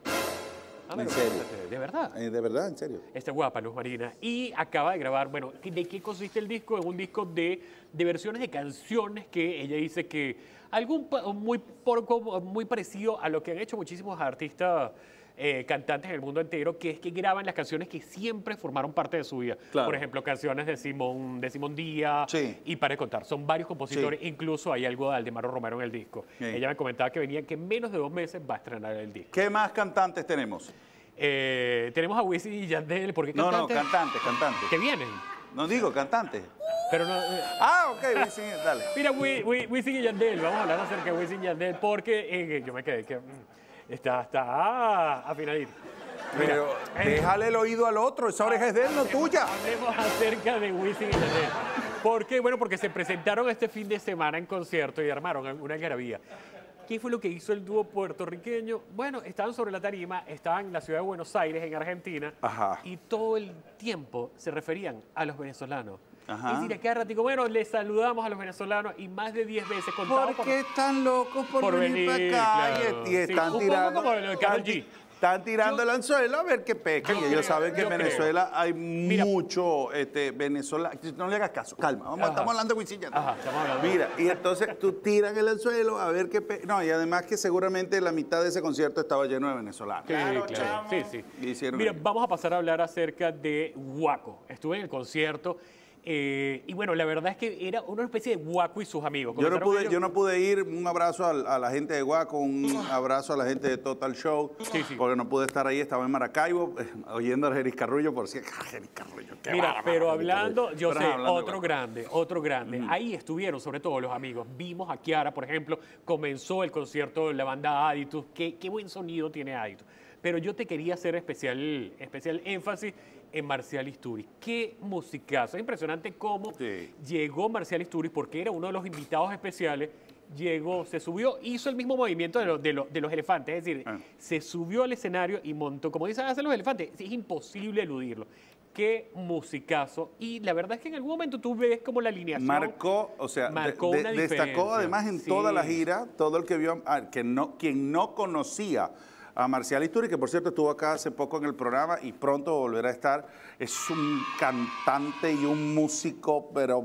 Speaker 7: Ah,
Speaker 1: en
Speaker 7: pero
Speaker 1: serio.
Speaker 7: fíjate, ¿de verdad?
Speaker 1: Eh, de verdad, en serio.
Speaker 7: Está guapa Luz Marina. Y acaba de grabar, bueno, ¿de qué consiste el disco? Es un disco de, de versiones de canciones que ella dice que algún pa- muy, poco, muy parecido a lo que han hecho muchísimos artistas eh, cantantes en el mundo entero, que es que graban las canciones que siempre formaron parte de su vida.
Speaker 1: Claro.
Speaker 7: Por ejemplo, canciones de Simón, de Simón Díaz
Speaker 1: Sí.
Speaker 7: y para de contar. Son varios compositores,
Speaker 1: Sí.
Speaker 7: incluso hay algo de Aldemaro Romero en el disco.
Speaker 1: Sí.
Speaker 7: Ella me comentaba que venía que en menos de dos meses va a estrenar el disco.
Speaker 1: ¿Qué más cantantes tenemos?
Speaker 7: Eh, tenemos a Wisin y Yandel, porque
Speaker 1: No, no,
Speaker 7: cantantes
Speaker 1: cantantes, cantantes.
Speaker 7: que vienen.
Speaker 1: No digo cantantes.
Speaker 7: Pero no, eh,
Speaker 1: Ah, ok, Wisin, dale.
Speaker 7: mira, Wi- Wi- Wisin y Yandel, vamos a hablar acerca de Wisin y Yandel, porque eh, yo me quedé que mm, está, está ah, afinadito. Mira,
Speaker 1: Pero
Speaker 7: eh,
Speaker 1: déjale el oído al otro, esa oreja es de él, no tuya.
Speaker 7: hablemos acerca de Wisin y Yandel. ¿Por qué? Bueno, porque se presentaron este fin de semana en concierto y armaron una algarabía. ¿Qué fue lo que hizo el dúo puertorriqueño? Bueno, estaban sobre la tarima, estaban en la ciudad de Buenos Aires, en Argentina,
Speaker 1: Ajá.
Speaker 7: y todo el tiempo se referían a los venezolanos.
Speaker 1: Ajá.
Speaker 7: Es decir, a cada ratico, bueno, les saludamos a los venezolanos y más de diez veces contados
Speaker 1: ¿Por qué están locos por,
Speaker 7: por
Speaker 1: venir,
Speaker 7: venir,
Speaker 1: para acá?
Speaker 7: claro.
Speaker 1: Y, y
Speaker 7: Sí,
Speaker 1: están
Speaker 7: un poco
Speaker 1: tirando.
Speaker 7: como lo de Karol
Speaker 1: están,
Speaker 7: G.
Speaker 1: están tirando
Speaker 7: Yo-
Speaker 1: el anzuelo a ver qué pecan.
Speaker 7: yo
Speaker 1: Y ellos
Speaker 7: creo,
Speaker 1: saben que
Speaker 7: yo
Speaker 1: en
Speaker 7: creo.
Speaker 1: Venezuela hay
Speaker 7: Mira.
Speaker 1: mucho este, venezolano. No le hagas caso, calma. Vamos,
Speaker 7: Ajá.
Speaker 1: estamos hablando de Wisin y Yandel.
Speaker 7: Ajá, estamos hablando.
Speaker 1: Mira, y entonces tú tiran el anzuelo a ver qué pe... No, y además que seguramente la mitad de ese concierto estaba lleno de venezolanos.
Speaker 7: Sí, claro. Sí, sí.
Speaker 1: Y hicieron
Speaker 7: Mira,
Speaker 1: eso.
Speaker 7: vamos a pasar a hablar acerca de Guaco. Estuve en el concierto eh, y bueno, la verdad es que era una especie de Guaco y sus amigos.
Speaker 1: Yo no,
Speaker 7: Comenzaron
Speaker 1: pude,
Speaker 7: ellos-
Speaker 1: yo no pude ir. Un abrazo al- a, la gente de Guaco, un abrazo a la gente de Total Show,
Speaker 7: Sí, sí.
Speaker 1: porque no pude estar ahí, estaba en Maracaibo, eh, oyendo a Jeris Carrullo, por si... Jeris Carrullo, qué
Speaker 7: Mira,
Speaker 1: bárbaro,
Speaker 7: pero
Speaker 1: Jeris
Speaker 7: hablando,
Speaker 1: Carrullo.
Speaker 7: yo
Speaker 1: Pero
Speaker 7: sé,
Speaker 1: ajá, hablando de
Speaker 7: otro
Speaker 1: Guaco.
Speaker 7: grande, otro grande. Ahí estuvieron sobre todo los amigos. Vimos a Kiara, por ejemplo, comenzó el concierto de la banda Aditus. Qué, qué buen sonido tiene Aditus. Pero yo te quería hacer especial, especial énfasis en Marcial Isturiz. Qué musicazo. Es impresionante cómo
Speaker 1: Sí.
Speaker 7: llegó Marcial Isturiz, porque era uno de los invitados especiales. Llegó, se subió, hizo el mismo movimiento de, los- de los- de los elefantes. Es decir,
Speaker 1: Ah.
Speaker 7: se subió al escenario y montó, como dicen hacen los elefantes, es imposible eludirlo. Qué musicazo. Y la verdad es que en algún momento tú ves como la alineación.
Speaker 1: Marcó, o sea, de-
Speaker 7: marcó
Speaker 1: de-
Speaker 7: una
Speaker 1: destacó
Speaker 7: diferencia.
Speaker 1: además en
Speaker 7: Sí.
Speaker 1: toda la gira, todo el que vio, a- que no, quien no conocía a Marcial Isturiz, que por cierto estuvo acá hace poco en el programa y pronto volverá a estar, es un cantante y un músico, pero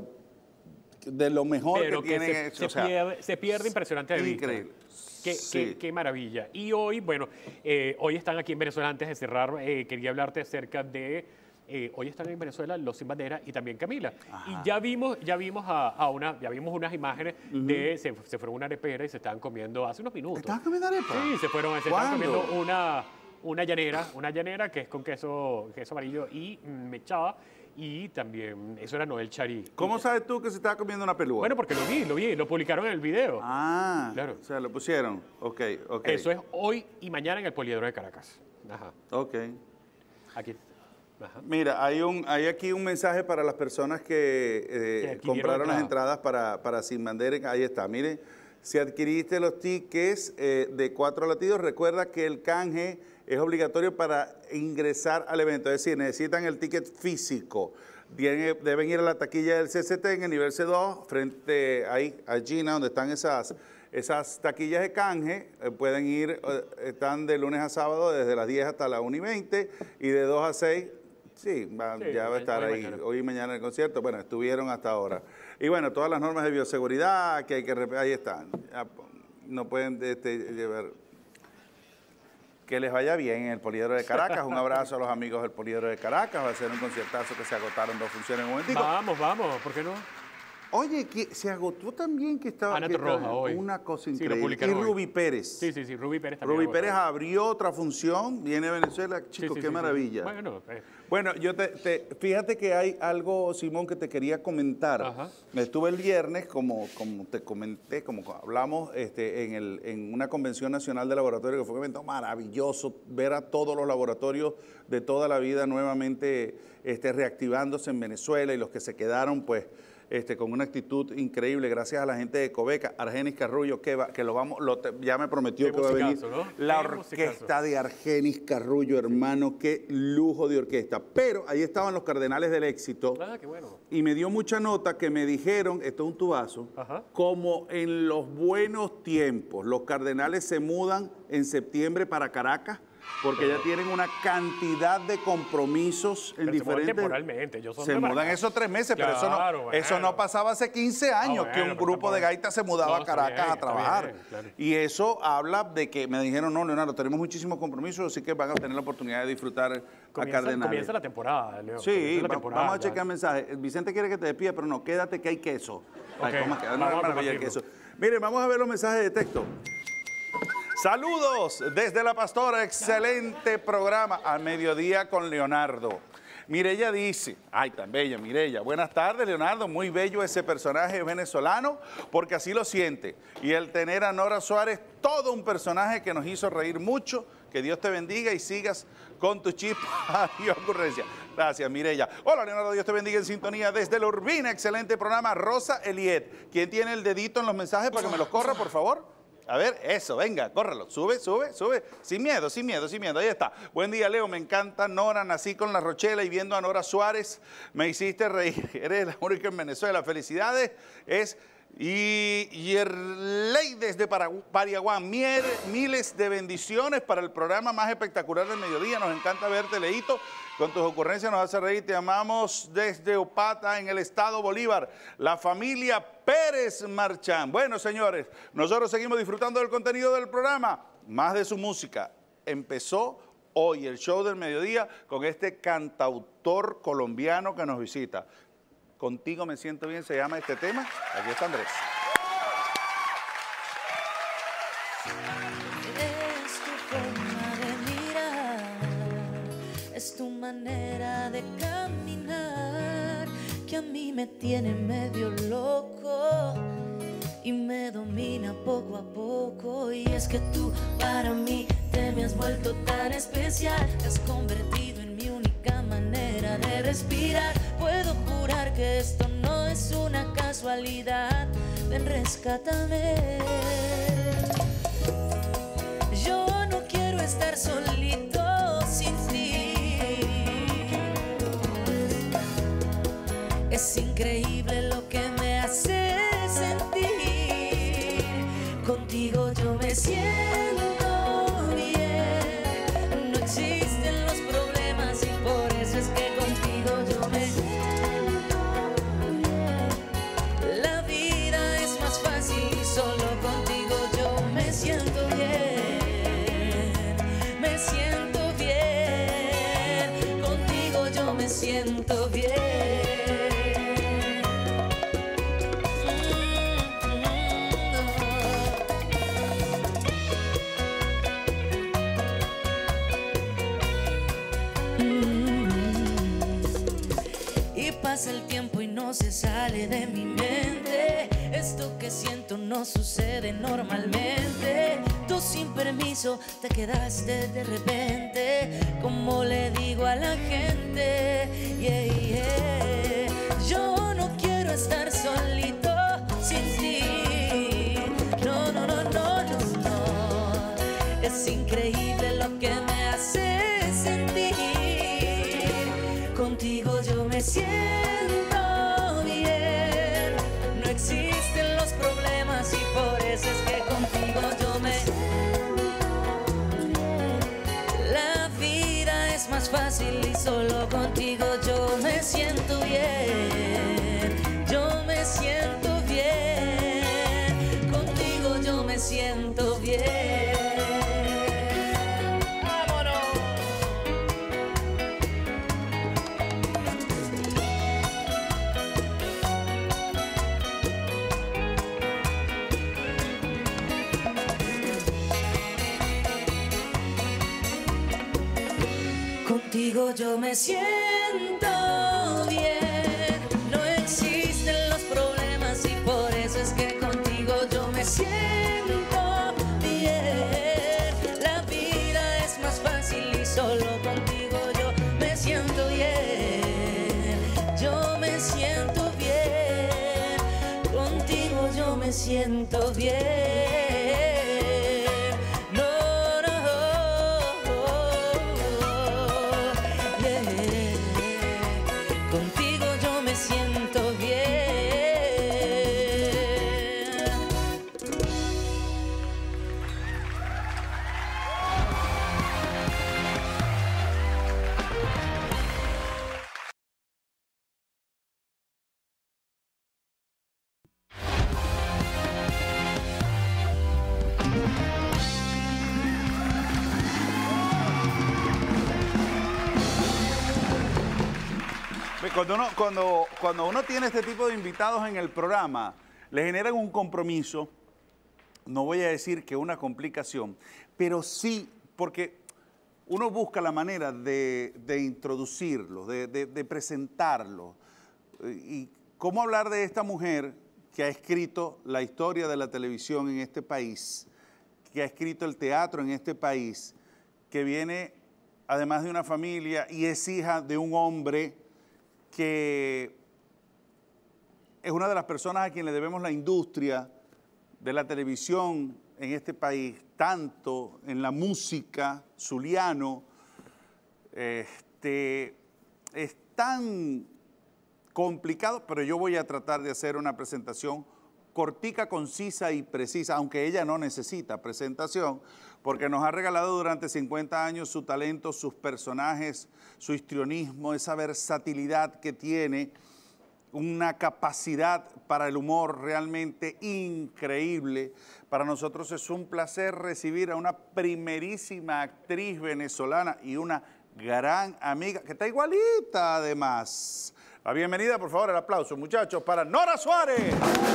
Speaker 1: de lo mejor
Speaker 7: pero
Speaker 1: que
Speaker 7: que
Speaker 1: tiene
Speaker 7: se,
Speaker 1: hecho,
Speaker 7: se
Speaker 1: o sea,
Speaker 7: pierde, se pierde impresionante de vista.
Speaker 1: increíble.
Speaker 7: Qué,
Speaker 1: Sí.
Speaker 7: qué- qué maravilla. Y hoy, bueno, eh, hoy están aquí en Venezuela. Antes de cerrar, eh, quería hablarte acerca de... eh, hoy están en Venezuela Los Sin Bandera y también Camila. Y ya vimos, ya vimos a, a una, ya vimos unas imágenes de se, se fueron a una arepera y se estaban comiendo hace unos minutos.
Speaker 1: ¿Estabas comiendo arepa?
Speaker 7: Sí, se fueron, se estaban
Speaker 1: ¿Cuándo?
Speaker 7: comiendo una, una llanera, una llanera que es con queso, queso amarillo y mm, mechada. Y también, eso era Noel Charí.
Speaker 1: ¿Cómo sabes tú que se estaba comiendo una pelúa?
Speaker 7: Bueno, porque lo vi, lo vi, lo publicaron en el video.
Speaker 1: Ah,
Speaker 7: Claro.
Speaker 1: o sea, lo pusieron. Ok, ok.
Speaker 7: Eso es hoy y mañana en el Poliedro de Caracas. Ajá.
Speaker 1: Ok.
Speaker 7: Aquí. Ajá.
Speaker 1: Mira, hay, un, hay aquí un mensaje para las personas que, eh,
Speaker 7: Que adquirieron
Speaker 1: compraron las
Speaker 7: entrada.
Speaker 1: entradas para, para Sin Bandera. Ahí está, miren. Si adquiriste los tickets eh, de cuatro latidos, recuerda que el canje es obligatorio para ingresar al evento. Es decir, necesitan el ticket físico. Tienen- deben ir a la taquilla del C C T en el nivel C dos, frente ahí, a Gina, donde están esas, esas taquillas de canje. Eh, pueden ir, eh, están de lunes a sábado desde las diez hasta las una y veinte y de dos a seis. Sí, va-
Speaker 7: Sí,
Speaker 1: ya va a estar
Speaker 7: hoy y
Speaker 1: ahí,
Speaker 7: mañana.
Speaker 1: hoy y mañana en el concierto. Bueno, estuvieron hasta ahora. Y bueno, todas las normas de bioseguridad que hay que... rep- Ahí están. Ya, no pueden este, llevar... Que les vaya bien en el Poliedro de Caracas. Un abrazo a los amigos del Poliedro de Caracas. Va a ser un conciertazo que se agotaron dos funciones en un momentico.
Speaker 7: Vamos, vamos, ¿por qué no?
Speaker 1: Oye, que se agotó también que estaba...
Speaker 7: Ana
Speaker 1: que estaba-
Speaker 7: Torroja hoy.
Speaker 1: Una cosa
Speaker 7: Sí, lo
Speaker 1: increíble. y
Speaker 7: publicaron hoy.
Speaker 1: Ruby Pérez.
Speaker 7: Sí, sí, sí, Rubí Pérez también.
Speaker 1: Ruby
Speaker 7: agotó.
Speaker 1: Pérez abrió otra función. Viene a Venezuela.
Speaker 7: Sí,
Speaker 1: Chicos,
Speaker 7: sí,
Speaker 1: qué
Speaker 7: sí, sí.
Speaker 1: maravilla.
Speaker 7: Bueno, eh,
Speaker 1: Bueno, yo te, te- fíjate que hay algo, Simón, que te quería comentar.
Speaker 7: Ajá.
Speaker 1: Estuve el viernes, como, como te comenté, como hablamos este, en, el, en una convención nacional de laboratorio, que fue un evento maravilloso, ver a todos los laboratorios de toda la vida nuevamente este, reactivándose en Venezuela y los que se quedaron, pues, este, con una actitud increíble, gracias a la gente de Coveca, Argenis Carrullo, que, va, que lo vamos, lo, ya me prometió
Speaker 7: Qué
Speaker 1: que va a venir.
Speaker 7: musicazo, ¿no?
Speaker 1: La
Speaker 7: Qué
Speaker 1: orquesta
Speaker 7: musicazo.
Speaker 1: de Argenis Carrullo, hermano, qué lujo de orquesta. Pero ahí estaban los Cardenales del Éxito.
Speaker 7: Ah, qué bueno.
Speaker 1: Y me dio mucha nota que me dijeron, esto es un tubazo,
Speaker 7: Ajá.
Speaker 1: como en los buenos tiempos, los Cardenales se mudan en septiembre para Caracas, porque ya tienen una cantidad de compromisos en
Speaker 7: Pero se mudan
Speaker 1: diferentes...
Speaker 7: temporalmente, ellos son
Speaker 1: se
Speaker 7: de
Speaker 1: mudan
Speaker 7: Maracay.
Speaker 1: esos tres meses, pero eso
Speaker 7: Claro,
Speaker 1: no,
Speaker 7: bueno.
Speaker 1: eso no pasaba hace quince años,
Speaker 7: Ah,
Speaker 1: que
Speaker 7: bueno,
Speaker 1: un
Speaker 7: pero
Speaker 1: grupo de
Speaker 7: tampoco-
Speaker 1: gaitas se mudaba
Speaker 7: No,
Speaker 1: a
Speaker 7: está
Speaker 1: Caracas
Speaker 7: bien,
Speaker 1: a
Speaker 7: está
Speaker 1: trabajar.
Speaker 7: bien, claro.
Speaker 1: Y eso habla de que me dijeron, no, Leonardo, tenemos muchísimos compromisos, así que van a tener la oportunidad de disfrutar a
Speaker 7: Comienza,
Speaker 1: Cardenales.
Speaker 7: comienza la temporada, Leo.
Speaker 1: Sí,
Speaker 7: comienza la
Speaker 1: va-
Speaker 7: temporada,
Speaker 1: vamos a
Speaker 7: ya.
Speaker 1: checar mensajes. Vicente quiere que te despida, pero no, quédate que hay queso. Ay,
Speaker 7: Ok,
Speaker 1: ¿cómo es que?
Speaker 7: vamos
Speaker 1: Una
Speaker 7: a
Speaker 1: maravilla el
Speaker 7: compartirlo.
Speaker 1: queso. Miren, vamos a ver los mensajes de texto. Saludos desde La Pastora, excelente programa al mediodía con Leonardo. Mireya dice, ay, tan bella Mireya, buenas tardes Leonardo, muy bello ese personaje venezolano, porque así lo siente. Y el tener a Nora Suárez, todo un personaje que nos hizo reír mucho, que Dios te bendiga y sigas con tu chispa y ocurrencia. Gracias, Mireya. Hola, Leonardo, Dios te bendiga en sintonía desde La Urbina, excelente programa. Rosa Eliet, ¿quién tiene el dedito en los mensajes para que me los corra, por favor? A ver, eso, venga, córrelo. Sube, sube, sube. Sin miedo, sin miedo, sin miedo. Ahí está. Buen día, Leo. Me encanta Nora. Nací con la Rochela y viendo a Nora Suárez me hiciste reír. Eres la única en Venezuela. Felicidades. Es y Yerley desde Paragu- Pariaguán. Mier- miles de bendiciones para el programa más espectacular del mediodía. Nos encanta verte, Leito. Con tus ocurrencias nos hace reír. Te amamos desde Opata, en el estado Bolívar. La familia Pérez Marchán. Bueno, señores, nosotros seguimos disfrutando del contenido del programa. Más de su música. Empezó hoy el show del mediodía con este cantautor colombiano que nos visita. Contigo me siento bien, se llama este tema. Aquí está Andrés.
Speaker 2: Es tu forma de mirar, es tu manera de caminar, que a mí me tiene medio loco y me domina poco a poco. Y es que tú para mí te me has vuelto tan especial, te has convertido en mi única manera de respirar. Puedo jurar que esto no es una casualidad. Ven, rescátame. Yo no quiero estar solito sin ti. Es increíble lo que me hace sentir. Contigo yo me siento bien. No existen los problemas y por eso es que contigo yo me siento bien. La vida es más fácil y solo contigo yo me siento bien. Me siento bien. Contigo yo me siento bien. Y pasa el tiempo y no se sale de mi mente. Esto que siento no sucede normalmente. Tú sin permiso te quedaste de repente. Como le digo a la gente, yeah, yeah. Yo no quiero estar solito sin ti. No, no, no, no, no, no. Es increíble lo que me hace sentir. Contigo yo me siento bien. No existen los problemas y por eso es que contigo yo me siento bien. La vida es más fácil y solo contigo yo me siento bien. Yo me siento bien. Contigo yo me siento bien. ¡Vámonos! Contigo yo me siento bien. No existen los problemas y por eso es que contigo yo me siento bien. La vida es más fácil y solo contigo yo me siento bien. Yo me siento bien. yo me siento bien. No, no, yeah. Contigo yo me siento bien.
Speaker 1: Cuando uno, cuando, cuando uno tiene este tipo de invitados en el programa, le generan un compromiso, no voy a decir que una complicación, pero sí, porque uno busca la manera de, de introducirlo, de, de, de presentarlo. Y cómo hablar de esta mujer que ha escrito la historia de la televisión en este país, que ha escrito el teatro en este país, que viene además de una familia y es hija de un hombre que es una de las personas a quien le debemos la industria de la televisión en este país, tanto en la música, Zuliano, este, es tan complicado, pero yo voy a tratar de hacer una presentación cortica, concisa y precisa, aunque ella no necesita presentación, porque nos ha regalado durante cincuenta años su talento, sus personajes, su histrionismo, esa versatilidad que tiene, una capacidad para el humor realmente increíble. Para nosotros es un placer recibir a una primerísima actriz venezolana y una gran amiga, que está igualita además. La bienvenida, por favor, el aplauso, muchachos, para Nora Suárez.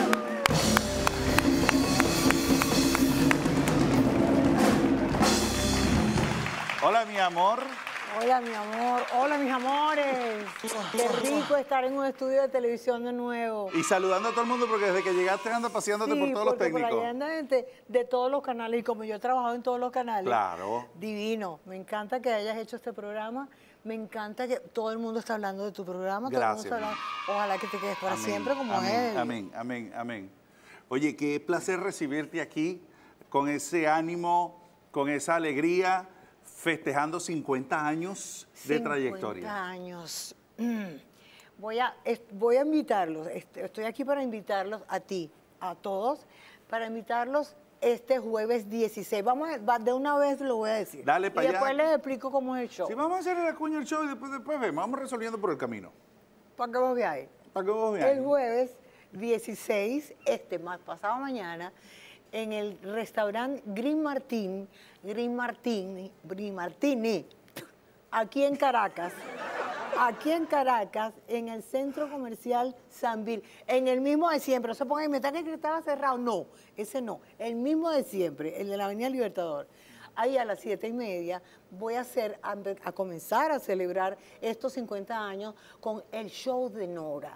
Speaker 1: Hola, mi amor.
Speaker 8: Hola, mi amor. Hola, mis amores. Qué rico estar en un estudio de televisión de nuevo.
Speaker 1: Y saludando a todo el mundo porque desde que llegaste anda paseándote
Speaker 8: Sí,
Speaker 1: por todos los
Speaker 8: porque
Speaker 1: técnicos.
Speaker 8: por allá anda gente de todos los canales y como yo he trabajado en todos los canales.
Speaker 1: Claro.
Speaker 8: Divino. Me encanta que hayas hecho este programa. Me encanta que todo el mundo está hablando de tu programa.
Speaker 1: Gracias,
Speaker 8: Todo el mundo está hablando. Ojalá que te quedes para
Speaker 1: Amén,
Speaker 8: siempre como
Speaker 1: amén,
Speaker 8: es.
Speaker 1: Amén, amén, amén. Oye, qué placer recibirte aquí con ese ánimo, con esa alegría, festejando cincuenta años de trayectoria.
Speaker 8: cincuenta años. Mm. Voy a, es- voy a invitarlos, est- estoy aquí para invitarlos a ti, a todos, para invitarlos este jueves dieciséis. Vamos a, va- de una vez lo voy a decir.
Speaker 1: Dale pa'
Speaker 8: Y
Speaker 1: allá.
Speaker 8: después les explico cómo es el show.
Speaker 1: Si vamos a hacer la cuña el show y después, después vemos, vamos resolviendo por el camino.
Speaker 8: Para que vos veáis.
Speaker 1: Para que vos
Speaker 8: El
Speaker 1: veáis.
Speaker 8: jueves dieciséis, este más pasado mañana, en el restaurante Green Martín, Green Martini, Green Martini, aquí en Caracas, aquí en Caracas, en el centro comercial Sanvil, en el mismo de siempre. No se pongan a inventar que estaba cerrado. No, ese no. El mismo de siempre, el de la Avenida Libertador. Ahí a las siete y media voy a, hacer, a, a comenzar a celebrar estos cincuenta años con el show de Nora.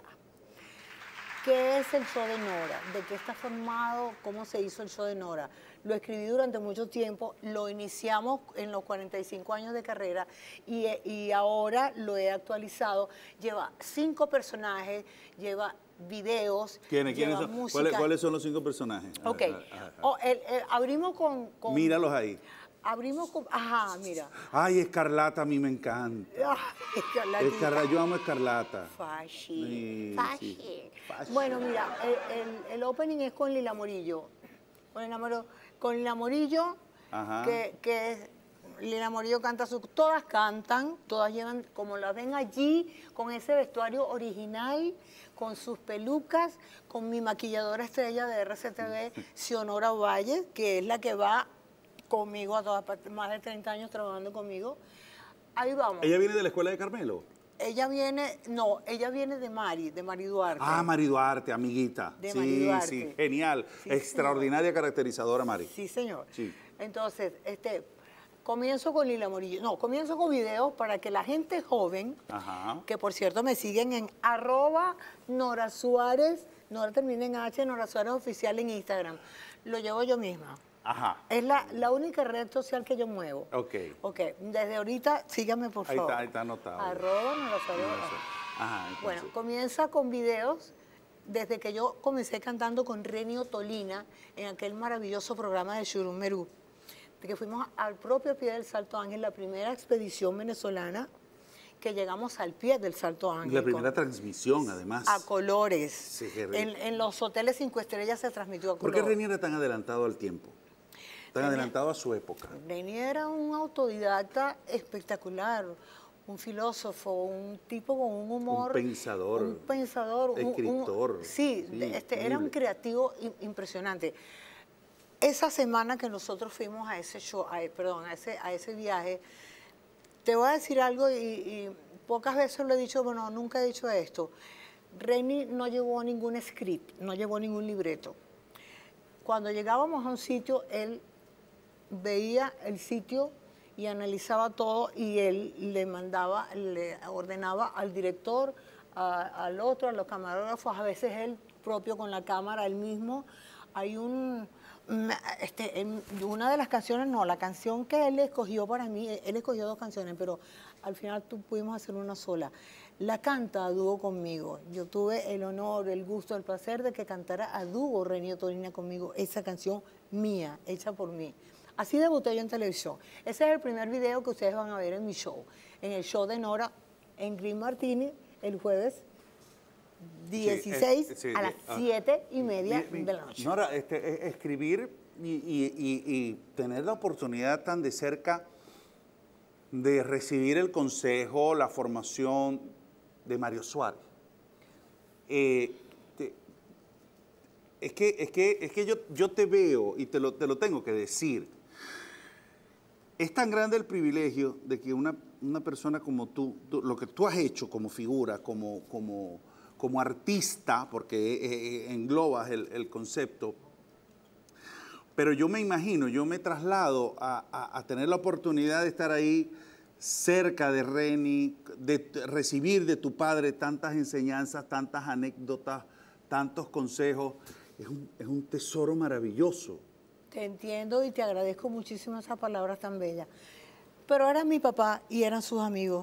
Speaker 8: ¿Qué es el show de Nora? ¿De qué está formado? ¿Cómo se hizo el show de Nora? Lo escribí durante mucho tiempo, lo iniciamos en los cuarenta y cinco años de carrera y, y ahora lo he actualizado. Lleva cinco personajes, lleva videos,
Speaker 1: ¿Quiénes, quiénes
Speaker 8: lleva
Speaker 1: son?
Speaker 8: música.
Speaker 1: ¿Cuáles, cuáles son los cinco personajes? A
Speaker 8: Ok.
Speaker 1: ver, a ver, a ver.
Speaker 8: Oh, el- el- abrimos con, con-
Speaker 1: Míralos ahí.
Speaker 8: Abrimos con... Ajá, mira.
Speaker 1: Ay, Escarlata, a mí me encanta.
Speaker 8: Ay, Escarlatita.
Speaker 1: Escarlata, yo amo Escarlata.
Speaker 8: Fashi.
Speaker 1: Sí,
Speaker 8: Fashi.
Speaker 1: sí. Fashi.
Speaker 8: Bueno, mira, el, el- el opening es con Lila Morillo. Con Lila Morillo, con Lila Morillo
Speaker 1: Ajá.
Speaker 8: que, que es- Lila Morillo canta su... Todas cantan, todas llevan, como las ven allí, con ese vestuario original, con sus pelucas, con mi maquilladora estrella de R C T V, Sionora Valle, que es la que va conmigo a todas partes, más de treinta años trabajando conmigo. Ahí vamos.
Speaker 1: ¿Ella viene de la escuela de Carmelo?
Speaker 8: Ella viene, no, ella viene de Mari, de Mari Duarte.
Speaker 1: Ah, Mari Duarte, amiguita.
Speaker 8: De
Speaker 1: sí,
Speaker 8: Mari Duarte.
Speaker 1: sí, genial.
Speaker 8: Sí,
Speaker 1: Extraordinaria caracterizadora, Mari.
Speaker 8: Sí, señor.
Speaker 1: Sí.
Speaker 8: Entonces, este, comienzo con Lila Morillo. No, comienzo con videos para que la gente joven,
Speaker 1: Ajá.
Speaker 8: que por cierto me siguen en arroba Nora Suárez, Nora termina en H, Nora Suárez Oficial en Instagram. Lo llevo yo misma.
Speaker 1: Ajá.
Speaker 8: Es la, la única red social que yo muevo.
Speaker 1: Ok.
Speaker 8: Ok, desde ahorita síganme por
Speaker 1: Ahí
Speaker 8: favor.
Speaker 1: está, ahí está anotado.
Speaker 8: Arroba Nora Suárez.
Speaker 1: Ajá, entonces.
Speaker 8: Bueno, comienza con videos desde que yo comencé cantando con Renio Tolina en aquel maravilloso programa de Churumerú, de que fuimos al propio pie del Salto Ángel, la primera expedición venezolana que llegamos al pie del Salto Ángel.
Speaker 1: La primera
Speaker 8: con,
Speaker 1: transmisión, además.
Speaker 8: A colores.
Speaker 1: Sí, qué rico.
Speaker 8: en, en los hoteles cinco estrellas se transmitió a
Speaker 1: ¿Por
Speaker 8: colores.
Speaker 1: qué Reni era tan adelantado al tiempo? Tan
Speaker 8: Reni-
Speaker 1: adelantado a su época.
Speaker 8: Reni era un autodidacta espectacular, un filósofo, un tipo con un humor.
Speaker 1: Un pensador.
Speaker 8: Un pensador. un- un-
Speaker 1: Escritor.
Speaker 8: sí,
Speaker 1: Sí,
Speaker 8: este, era un
Speaker 1: increíble.
Speaker 8: creativo im- impresionante. Esa semana que nosotros fuimos a ese show, a- perdón, a ese, a ese viaje, te voy a decir algo y, y pocas veces lo he dicho, bueno, nunca he dicho esto. Reni no llevó ningún script, no llevó ningún libreto. Cuando llegábamos a un sitio, él veía el sitio y analizaba todo y él le mandaba, le ordenaba al director, a- al otro, a los camarógrafos, a veces él propio con la cámara, él mismo. Hay un, mm, este, en una de las canciones, no, la canción que él escogió para mí, él escogió dos canciones, pero al final tú pudimos hacer una sola. La canta a dúo conmigo. Yo tuve el honor, el gusto, el placer de que cantara a dúo Renio Tolina conmigo esa canción mía, hecha por mí. Así debuté yo en televisión. Ese es el primer video que ustedes van a ver en mi show, en el show de Nora, en Green Martini, el jueves dieciséis
Speaker 1: Sí, eh, sí,
Speaker 8: a las
Speaker 1: de- ah,
Speaker 8: siete y media
Speaker 1: Mi- mi-
Speaker 8: de la noche.
Speaker 1: Nora, este, e- escribir y, y- y- y tener la oportunidad tan de cerca de recibir el consejo, la formación de Mario Suárez. Eh, te- es que, es que, es que yo, yo te veo y te lo, te lo tengo que decir. Es tan grande el privilegio de que una, una persona como tú, tú- lo que tú has hecho como figura, como, como, como artista, porque eh, eh, englobas el, el concepto, pero yo me imagino, yo me traslado a, a- a tener la oportunidad de estar ahí cerca de Reni, de t- recibir de tu padre tantas enseñanzas, tantas anécdotas, tantos consejos. Es un, es un tesoro maravilloso.
Speaker 8: Te entiendo y te agradezco muchísimo esas palabras tan bellas. Pero era mi papá y eran sus amigos.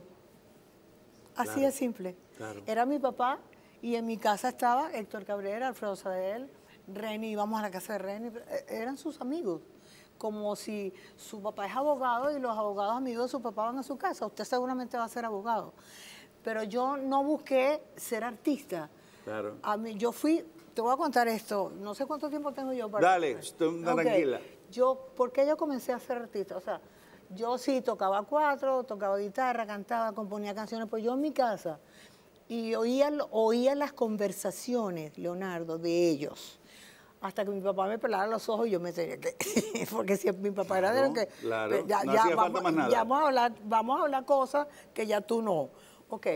Speaker 8: Así
Speaker 1: Claro,
Speaker 8: de simple.
Speaker 1: claro.
Speaker 8: Era mi papá y en mi casa estaba Héctor Cabrera, Alfredo Sadel, Reni, íbamos a la casa de Reni. eh, Eran sus amigos. Como si su papá es abogado y los abogados amigos de su papá van a su casa. Usted seguramente va a ser abogado. Pero yo no busqué ser artista.
Speaker 1: Claro.
Speaker 8: A mí, yo fui, te voy a contar esto, no sé cuánto tiempo tengo yo para...
Speaker 1: Dale, estoy
Speaker 8: Ok.
Speaker 1: tranquila.
Speaker 8: Yo, ¿por qué yo comencé a ser artista? O sea, yo sí tocaba cuatro, tocaba guitarra, cantaba, componía canciones, pues yo en mi casa y oía, oía las conversaciones, Leonardo, de ellos. Hasta que mi papá me pelara los ojos y yo me tenía que... Porque si mi papá era de lo que...
Speaker 1: Claro,
Speaker 8: Ya,
Speaker 1: no
Speaker 8: ya
Speaker 1: hacía
Speaker 8: vamos,
Speaker 1: falta más nada.
Speaker 8: ya vamos a hablar, vamos a hablar cosas que ya tú no. Ok,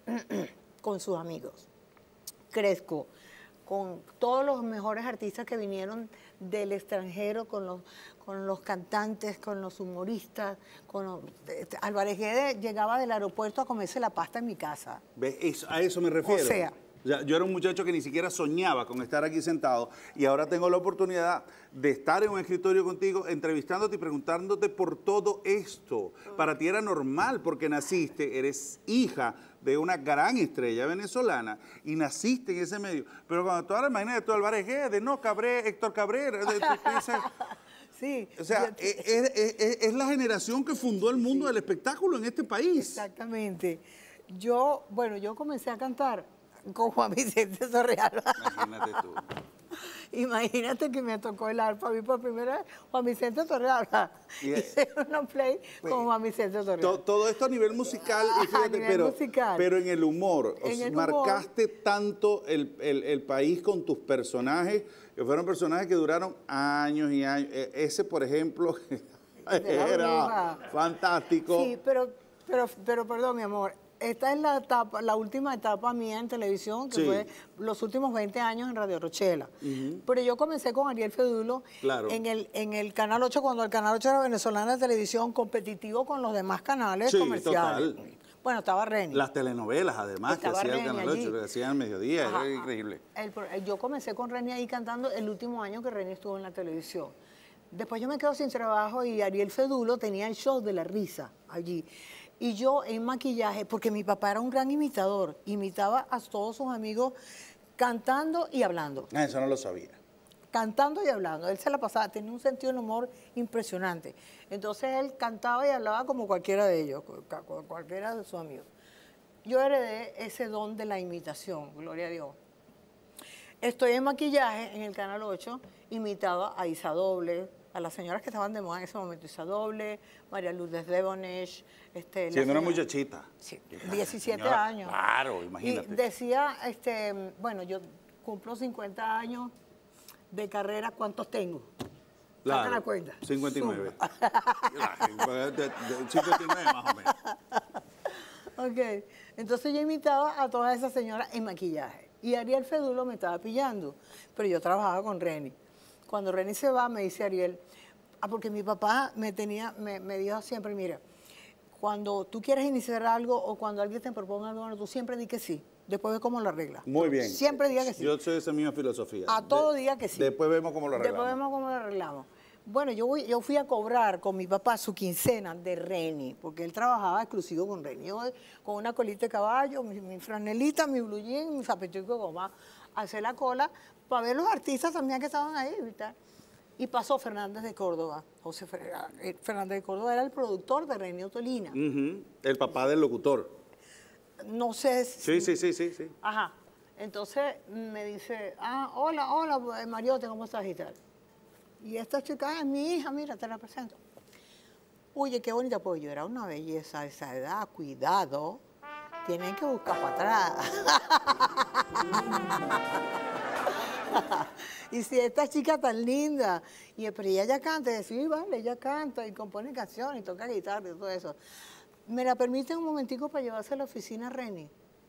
Speaker 8: con sus amigos. Crezco con todos los mejores artistas que vinieron del extranjero, con los, con los cantantes, con los humoristas. Con los- este, Álvarez Guedes llegaba del aeropuerto a comerse la pasta en mi casa.
Speaker 1: ¿Ves? Eso- a eso me refiero.
Speaker 8: O sea.
Speaker 1: Ya, yo era un muchacho que ni siquiera soñaba con estar aquí sentado y ahora tengo la oportunidad de estar en un escritorio contigo, entrevistándote y preguntándote por todo esto. Para ti era normal porque naciste, eres hija de una gran estrella venezolana y naciste en ese medio. Pero cuando tú ahora imagínate tú Álvarez Guedes, no, Cabrera, Héctor Cabrera, de- de- de ese-
Speaker 8: Sí.
Speaker 1: o sea,
Speaker 8: yo-
Speaker 1: es, es- es- es la generación que fundó el mundo del espectáculo en este país.
Speaker 8: Exactamente. Yo, bueno, yo comencé a cantar con Juan Vicente Torrealba.
Speaker 1: Imagínate tú.
Speaker 8: Imagínate que me tocó el arpa a mí por primera vez, Juan Vicente Torrealba.
Speaker 1: Y, eh,
Speaker 8: Hice una play con Juan Vicente
Speaker 1: To-
Speaker 8: Torrealba.
Speaker 1: todo esto a nivel musical, y
Speaker 8: A
Speaker 1: fíjate,
Speaker 8: nivel
Speaker 1: pero,
Speaker 8: musical.
Speaker 1: pero en el humor, o
Speaker 8: En
Speaker 1: sea,
Speaker 8: el humor.
Speaker 1: marcaste tanto el, el- el país con tus personajes, que fueron personajes que duraron años y años. E- Ese, por ejemplo,
Speaker 8: De la
Speaker 1: era
Speaker 8: bruja.
Speaker 1: fantástico.
Speaker 8: Sí, pero, pero, pero perdón, mi amor. Esta es la etapa, la última etapa mía en televisión, que
Speaker 1: Sí.
Speaker 8: fue los últimos veinte años en Radio Rochela. Pero yo comencé con Ariel Fedulo
Speaker 1: Claro.
Speaker 8: en, el, en el Canal ocho, cuando el Canal ocho era venezolana de televisión, competitivo con los demás canales
Speaker 1: Sí,
Speaker 8: comerciales.
Speaker 1: total.
Speaker 8: Bueno, estaba Reni.
Speaker 1: Las telenovelas, además, que
Speaker 8: Estaba
Speaker 1: hacía el
Speaker 8: Reni
Speaker 1: Canal
Speaker 8: allí.
Speaker 1: ocho, que hacían al mediodía,
Speaker 8: Ajá.
Speaker 1: era increíble.
Speaker 8: El pro- el- yo comencé con Reni ahí cantando el último año que Reni estuvo en la televisión. Después yo me quedo sin trabajo y Ariel Fedulo tenía el show de la risa allí. Y yo en maquillaje, porque mi papá era un gran imitador, imitaba a todos sus amigos cantando y hablando.
Speaker 1: Ah, eso no lo sabía.
Speaker 8: Cantando y hablando. Él se la pasaba, tenía un sentido del humor impresionante. Entonces él cantaba y hablaba como cualquiera de ellos, como cualquiera de sus amigos. Yo heredé ese don de la imitación, gloria a Dios. Estoy en maquillaje en el Canal ocho, imitaba a Isa Doble, a las señoras que estaban de moda en ese momento, Isa Doble, María Lourdes Debonesh. Este,
Speaker 1: Siendo una
Speaker 8: señora,
Speaker 1: muchachita.
Speaker 8: Sí, diecisiete
Speaker 1: Señora,
Speaker 8: años.
Speaker 1: Claro, imagínate.
Speaker 8: Y decía, este, bueno, yo cumplo cincuenta años de carrera, ¿cuántos tengo? Saca la cuenta.
Speaker 1: cincuenta y nueve. Claro, de- de- cincuenta y nueve más o menos.
Speaker 8: Ok, entonces yo imitaba a todas esas señoras en maquillaje. Y Ariel Fedulo me estaba pillando, pero yo trabajaba con Reni. Cuando Reni se va, me dice Ariel, ah, porque mi papá me, tenía, me, me dijo siempre, mira, cuando tú quieres iniciar algo o cuando alguien te proponga algo, bueno, tú siempre di que sí. Después ve cómo lo arreglas.
Speaker 1: Muy bien.
Speaker 8: Siempre diga que sí.
Speaker 1: Yo soy de esa misma filosofía.
Speaker 8: A todo
Speaker 1: De-
Speaker 8: diga que sí.
Speaker 1: Después vemos cómo lo arreglamos.
Speaker 8: Después vemos cómo lo arreglamos. Bueno, yo, voy, yo fui a cobrar con mi papá su quincena de Reni, porque él trabajaba exclusivo con Reni. Yo con una colita de caballo, mi, mi franelita, mi blue jean, mi zapatico de goma, a hacer la cola para ver los artistas también que estaban ahí y tal. Y pasó Fernández de Córdoba. José Fer- eh, Fernández de Córdoba era el productor de Reni Otolina.
Speaker 1: Ujú. El papá del locutor.
Speaker 8: No sé si...
Speaker 1: Sí, sí, sí, sí, sí.
Speaker 8: Ajá. Entonces me dice, ah, hola, hola, eh, Mariote, ¿cómo estás y tal? Y esta chica es mi hija, mira, te la presento. Oye, qué bonita, pues yo era una belleza a esa edad, cuidado, tienen que buscar para atrás. Y si esta chica tan linda, y pero ella ya canta, y decía, sí, vale, ella canta y compone canciones y toca guitarra y todo eso. ¿Me la permiten un momentico para llevarse a la oficina a Reni?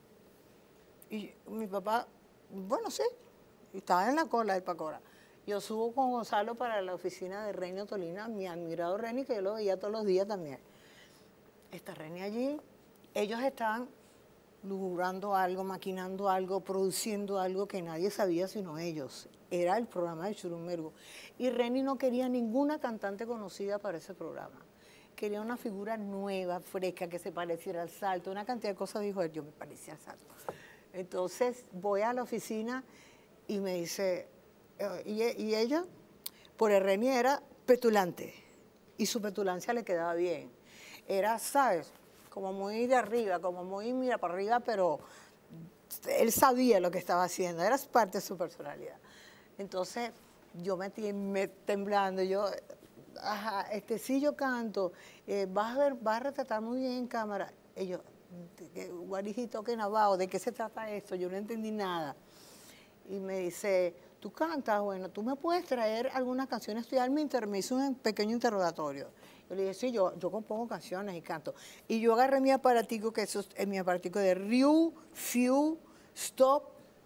Speaker 8: Y mi papá, bueno, sí, estaba en la cola del Pacora. Yo subo con Gonzalo para la oficina de Reni Otolina, mi admirado Reni, que yo lo veía todos los días también. Está Reni allí, ellos estaban logrando algo, maquinando algo, produciendo algo que nadie sabía sino ellos. Era el programa de Churumbergo. Y Reni no quería ninguna cantante conocida para ese programa. Quería una figura nueva, fresca, que se pareciera al Salto. Una cantidad de cosas dijo él, yo me parecía al Salto. Entonces voy a la oficina y me dice, eh, y, y ella, por el Reni era petulante. Y su petulancia le quedaba bien. Era, ¿sabes? Como muy de arriba, como muy mira para arriba, pero él sabía lo que estaba haciendo, era parte de su personalidad. Entonces yo me, me temblando, yo, ajá, este sí yo canto, eh, vas a ver, vas a retratar muy bien en cámara. Ellos, guarijito que navao, ¿de qué se trata esto? Yo no entendí nada. Y me dice, tú cantas, bueno, tú me puedes traer algunas canciones, estudiar mi inter, me hizo un pequeño interrogatorio. Yo le dije, sí, yo, yo compongo canciones y canto. Y yo agarré mi aparatico, que eso es mi aparatico de Ryu, Few, Stop,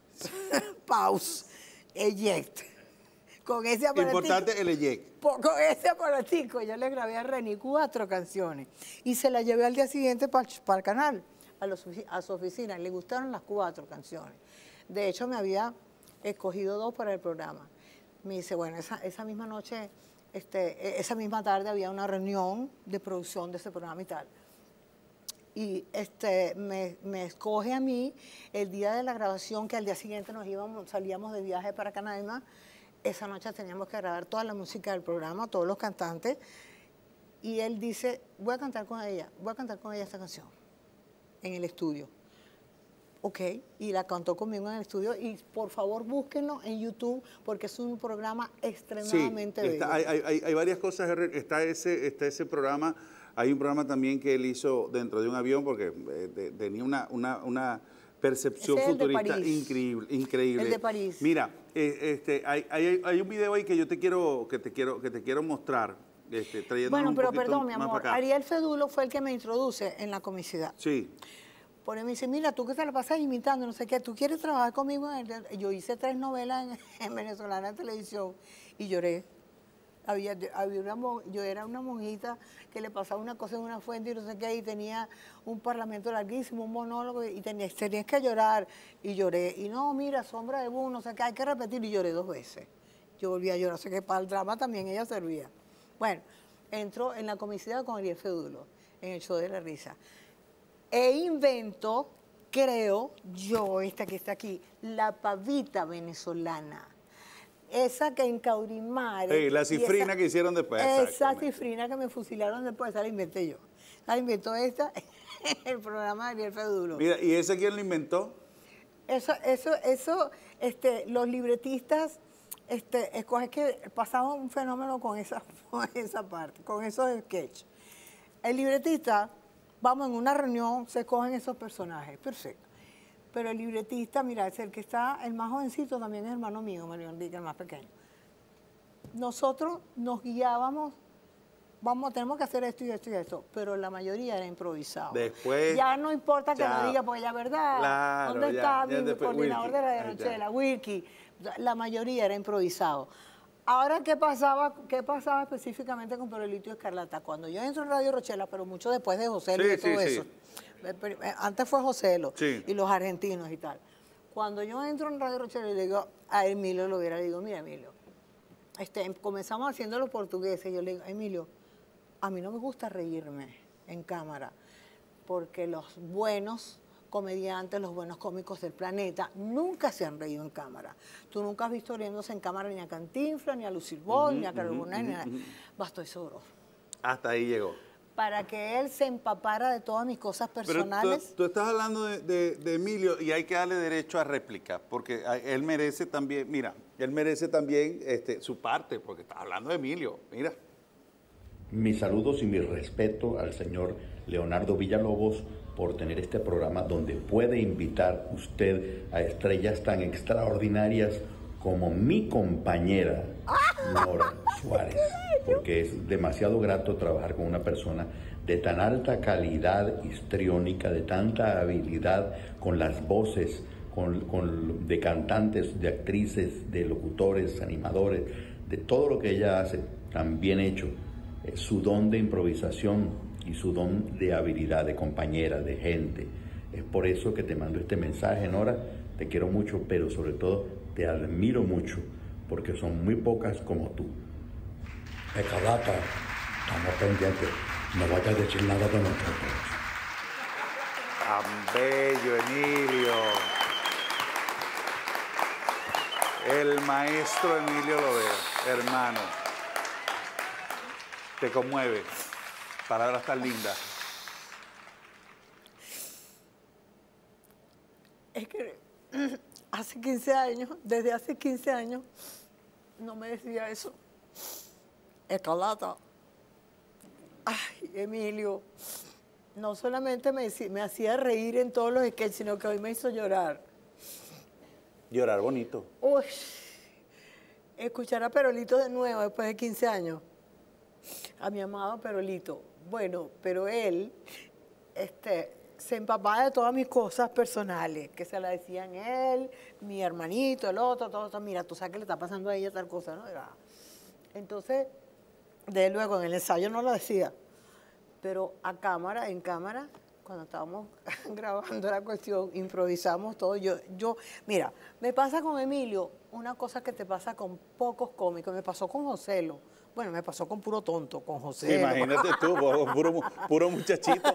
Speaker 8: Pause, Eject. Con ese aparatico.
Speaker 1: Importante el eject.
Speaker 8: Con ese aparatico yo le grabé a Reni cuatro canciones y se las llevé al día siguiente para el canal, a, los, a su oficina. Le gustaron las cuatro canciones. De hecho, me había escogido dos para el programa. Me dice, bueno, esa, esa misma noche... Este, esa misma tarde había una reunión de producción de ese programa y tal. Y este, me, me escoge a mí el día de la grabación, que al día siguiente nos íbamos, salíamos de viaje para Canaima. Esa noche teníamos que grabar toda la música del programa, todos los cantantes. Y él dice, voy a cantar con ella, voy a cantar con ella esta canción en el estudio. Ok, y la cantó conmigo en el estudio y por favor búsquenlo en YouTube porque es un programa extremadamente
Speaker 1: sí,
Speaker 8: bello.
Speaker 1: está, hay, hay, hay varias cosas, está ese, está ese programa, hay un programa también que él hizo dentro de un avión porque eh, de, tenía una, una, una percepción
Speaker 8: Ese es el de
Speaker 1: futurista
Speaker 8: París.
Speaker 1: increíble, increíble.
Speaker 8: El de París.
Speaker 1: Mira, eh, este, hay, hay, hay un video ahí que yo te quiero, que te quiero, que te quiero mostrar. Este,
Speaker 8: bueno,
Speaker 1: un
Speaker 8: pero
Speaker 1: poquito
Speaker 8: perdón, mi
Speaker 1: más
Speaker 8: amor,
Speaker 1: para acá.
Speaker 8: Ariel Fedulo fue el que me introduce en la comicidad.
Speaker 1: Sí.
Speaker 8: Por él me dice, mira, tú que te la pasas imitando, no sé qué, ¿tú quieres trabajar conmigo? En el... Yo hice tres novelas en, en Venezolana en Televisión y lloré. Había, había una, yo era una monjita que le pasaba una cosa en una fuente y no sé qué, y tenía un parlamento larguísimo, un monólogo, y tenías, tenías que llorar, y lloré. Y no, mira, sombra de Boo, no sé qué, hay que repetir, y lloré dos veces. Yo volví a llorar, o sea que para el drama también ella servía. Bueno, entró en la comicidad con Ariel Fedulo, en el show de la risa. E invento creo yo, esta que está aquí, la pavita venezolana. Esa que en Caurimare.
Speaker 1: Ey, la
Speaker 8: y
Speaker 1: cifrina
Speaker 8: esa-
Speaker 1: que hicieron después.
Speaker 8: Esa
Speaker 1: exactamente.
Speaker 8: cifrina que me fusilaron después, esa la inventé yo. La inventó esta en el programa de Ariel Feduro.
Speaker 1: Mira, ¿y ese quién lo inventó?
Speaker 8: Eso, eso, eso, este, los libretistas, este, escoges que pasaba un fenómeno con esa, con esa parte, con esos sketches. El libretista, vamos en una reunión, se escogen esos personajes, perfecto. Pero el libretista, mira, es el que está, el más jovencito también es hermano mío, Mario Enrique, el más pequeño. Nosotros nos guiábamos, vamos, tenemos que hacer esto y esto y esto, pero la mayoría era improvisado.
Speaker 1: Después,
Speaker 8: ya no importa que
Speaker 1: chao.
Speaker 8: lo diga, porque ya es verdad.
Speaker 1: Claro,
Speaker 8: ¿Dónde
Speaker 1: ya,
Speaker 8: está
Speaker 1: ya
Speaker 8: mi
Speaker 1: después,
Speaker 8: coordinador
Speaker 1: Wilkie.
Speaker 8: de la
Speaker 1: Ahí está.
Speaker 8: Rochela, Wilkie? La mayoría era improvisado. Ahora, ¿qué pasaba, qué pasaba específicamente con Perolito y Escarlata? Cuando yo entro en Radio Rochela, pero mucho después de José
Speaker 1: Sí,
Speaker 8: y de
Speaker 1: sí,
Speaker 8: todo
Speaker 1: sí.
Speaker 8: eso. Eh, pero, eh, Antes fue Joselo
Speaker 1: Sí.
Speaker 8: y los argentinos y tal. Cuando yo entro en Radio Rochela y le digo a Emilio Lovera, le digo, mira, Emilio, este, comenzamos haciendo los portugueses. Yo le digo, Emilio, a mí no me gusta reírme en cámara, porque los buenos comediantes, los buenos cómicos del planeta, nunca se han reído en cámara. Tú nunca has visto riéndose en cámara ni a Cantinflas, ni a Lucille Ball, ni a Carol Burnett, ni a... Bah, estoy seguro.
Speaker 1: Hasta ahí llegó.
Speaker 8: Para que él se empapara de todas mis cosas
Speaker 1: Pero
Speaker 8: personales.
Speaker 1: tú, tú estás hablando de, de- de Emilio y hay que darle derecho a réplica, porque a- él merece también, mira, él merece también este, su parte, porque estás hablando de Emilio, mira.
Speaker 9: Mis saludos y mi respeto al señor Leonardo Villalobos por tener este programa donde puede invitar usted a estrellas tan extraordinarias como mi compañera Nora Suárez, porque es demasiado grato trabajar con una persona de tan alta calidad histriónica, de tanta habilidad con las voces, con, con- de cantantes, de actrices, de locutores, animadores, de todo lo que ella hace tan bien hecho. Eh, su don de improvisación y su don de habilidad, de compañera, de gente. Es por eso que te mando este mensaje, Nora. Te quiero mucho, pero sobre todo te admiro mucho, porque son muy pocas como tú.
Speaker 5: Escarlata, estamos pendientes. No vayas a decir nada de nosotros.
Speaker 1: Tan bello, Emilio. El maestro Emilio Lovera, hermano. Te conmueve. Palabras tan lindas.
Speaker 8: Es que hace quince años, desde hace quince años, no me decía eso. Escarlata. Ay, Emilio. No solamente me, decí- me hacía reír en todos los sketches, sino que hoy me hizo llorar.
Speaker 1: Llorar bonito.
Speaker 8: Uy, escuchar a Perolito de nuevo después de quince años. A mi amado Perolito. Bueno, pero él este, se empapaba de todas mis cosas personales, que se la decían él, mi hermanito, el otro, todo eso. Mira, tú sabes que le está pasando a ella tal cosa, ¿no? Era- Entonces, de luego en el ensayo no lo decía, pero a cámara, en cámara, cuando estábamos grabando la cuestión, improvisamos todo. Yo, yo, mira, me pasa con Emilio una cosa que te pasa con pocos cómicos. Me pasó con Joselo. Bueno, me pasó con puro tonto, con Joselo.
Speaker 1: Imagínate tú, puro, puro muchachito.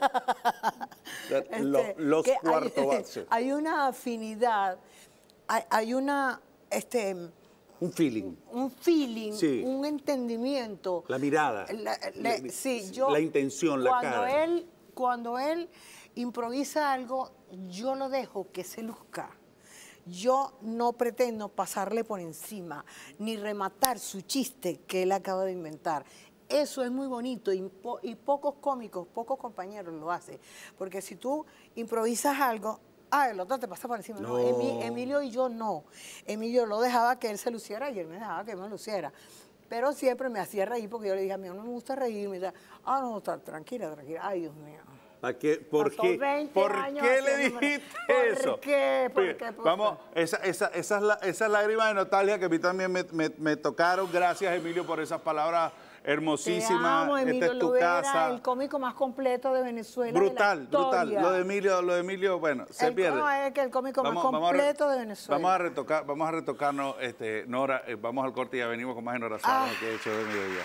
Speaker 1: Los,
Speaker 8: Este,
Speaker 1: los
Speaker 8: que hay-
Speaker 1: cuarto bases.
Speaker 8: Hay una afinidad, hay, hay una, este,
Speaker 1: Un feeling.
Speaker 8: un feeling,
Speaker 1: Sí.
Speaker 8: un entendimiento.
Speaker 1: La mirada.
Speaker 8: La-
Speaker 1: La-
Speaker 8: la- sí, yo,
Speaker 1: la intención, la
Speaker 8: cuando
Speaker 1: cara.
Speaker 8: Él, cuando él improvisa algo, yo lo dejo que se luzca. Yo no pretendo pasarle por encima ni rematar su chiste que él acaba de inventar. Eso es muy bonito y, po- y pocos cómicos, pocos compañeros lo hacen. Porque si tú improvisas algo, ah, el otro te pasa por encima. No,
Speaker 1: No.
Speaker 8: Emi- Emilio y yo no. Emilio lo dejaba que él se luciera y él me dejaba que él me luciera. Pero siempre me hacía reír porque yo le dije, a mí no me gusta reírme. Y decía, ah, no, tra- tranquila, tranquila. Ay, Dios mío.
Speaker 1: ¿A qué? ¿Por
Speaker 8: Pasó
Speaker 1: qué,
Speaker 8: veinte
Speaker 1: ¿Por
Speaker 8: años
Speaker 1: qué le
Speaker 8: haciéndome-
Speaker 1: dijiste
Speaker 8: ¿Por
Speaker 1: eso?
Speaker 8: qué? ¿Por
Speaker 1: Mira,
Speaker 8: qué? ¿Por
Speaker 1: Vamos,
Speaker 8: qué?
Speaker 1: esa, esa, esas, la- esas lágrimas de nostalgia que a mí también me, me- me tocaron. Gracias, Emilio, por esas palabras
Speaker 8: Te
Speaker 1: hermosísimas.
Speaker 8: amo, Emilio
Speaker 1: Esta es tu
Speaker 8: Lovera,
Speaker 1: casa.
Speaker 8: el cómico más completo de Venezuela. de la
Speaker 1: Brutal, brutal.
Speaker 8: historia.
Speaker 1: Lo de Emilio, lo de Emilio, bueno, se
Speaker 8: El-
Speaker 1: pierde.
Speaker 8: no, es que el cómico más
Speaker 1: a re-
Speaker 8: completo de Venezuela.
Speaker 1: Vamos a retocar, vamos a retocarnos, este, Nora, eh, vamos al corte y ya venimos con más de Nora Suárez,
Speaker 8: Ah.
Speaker 1: que he hecho de mediodía.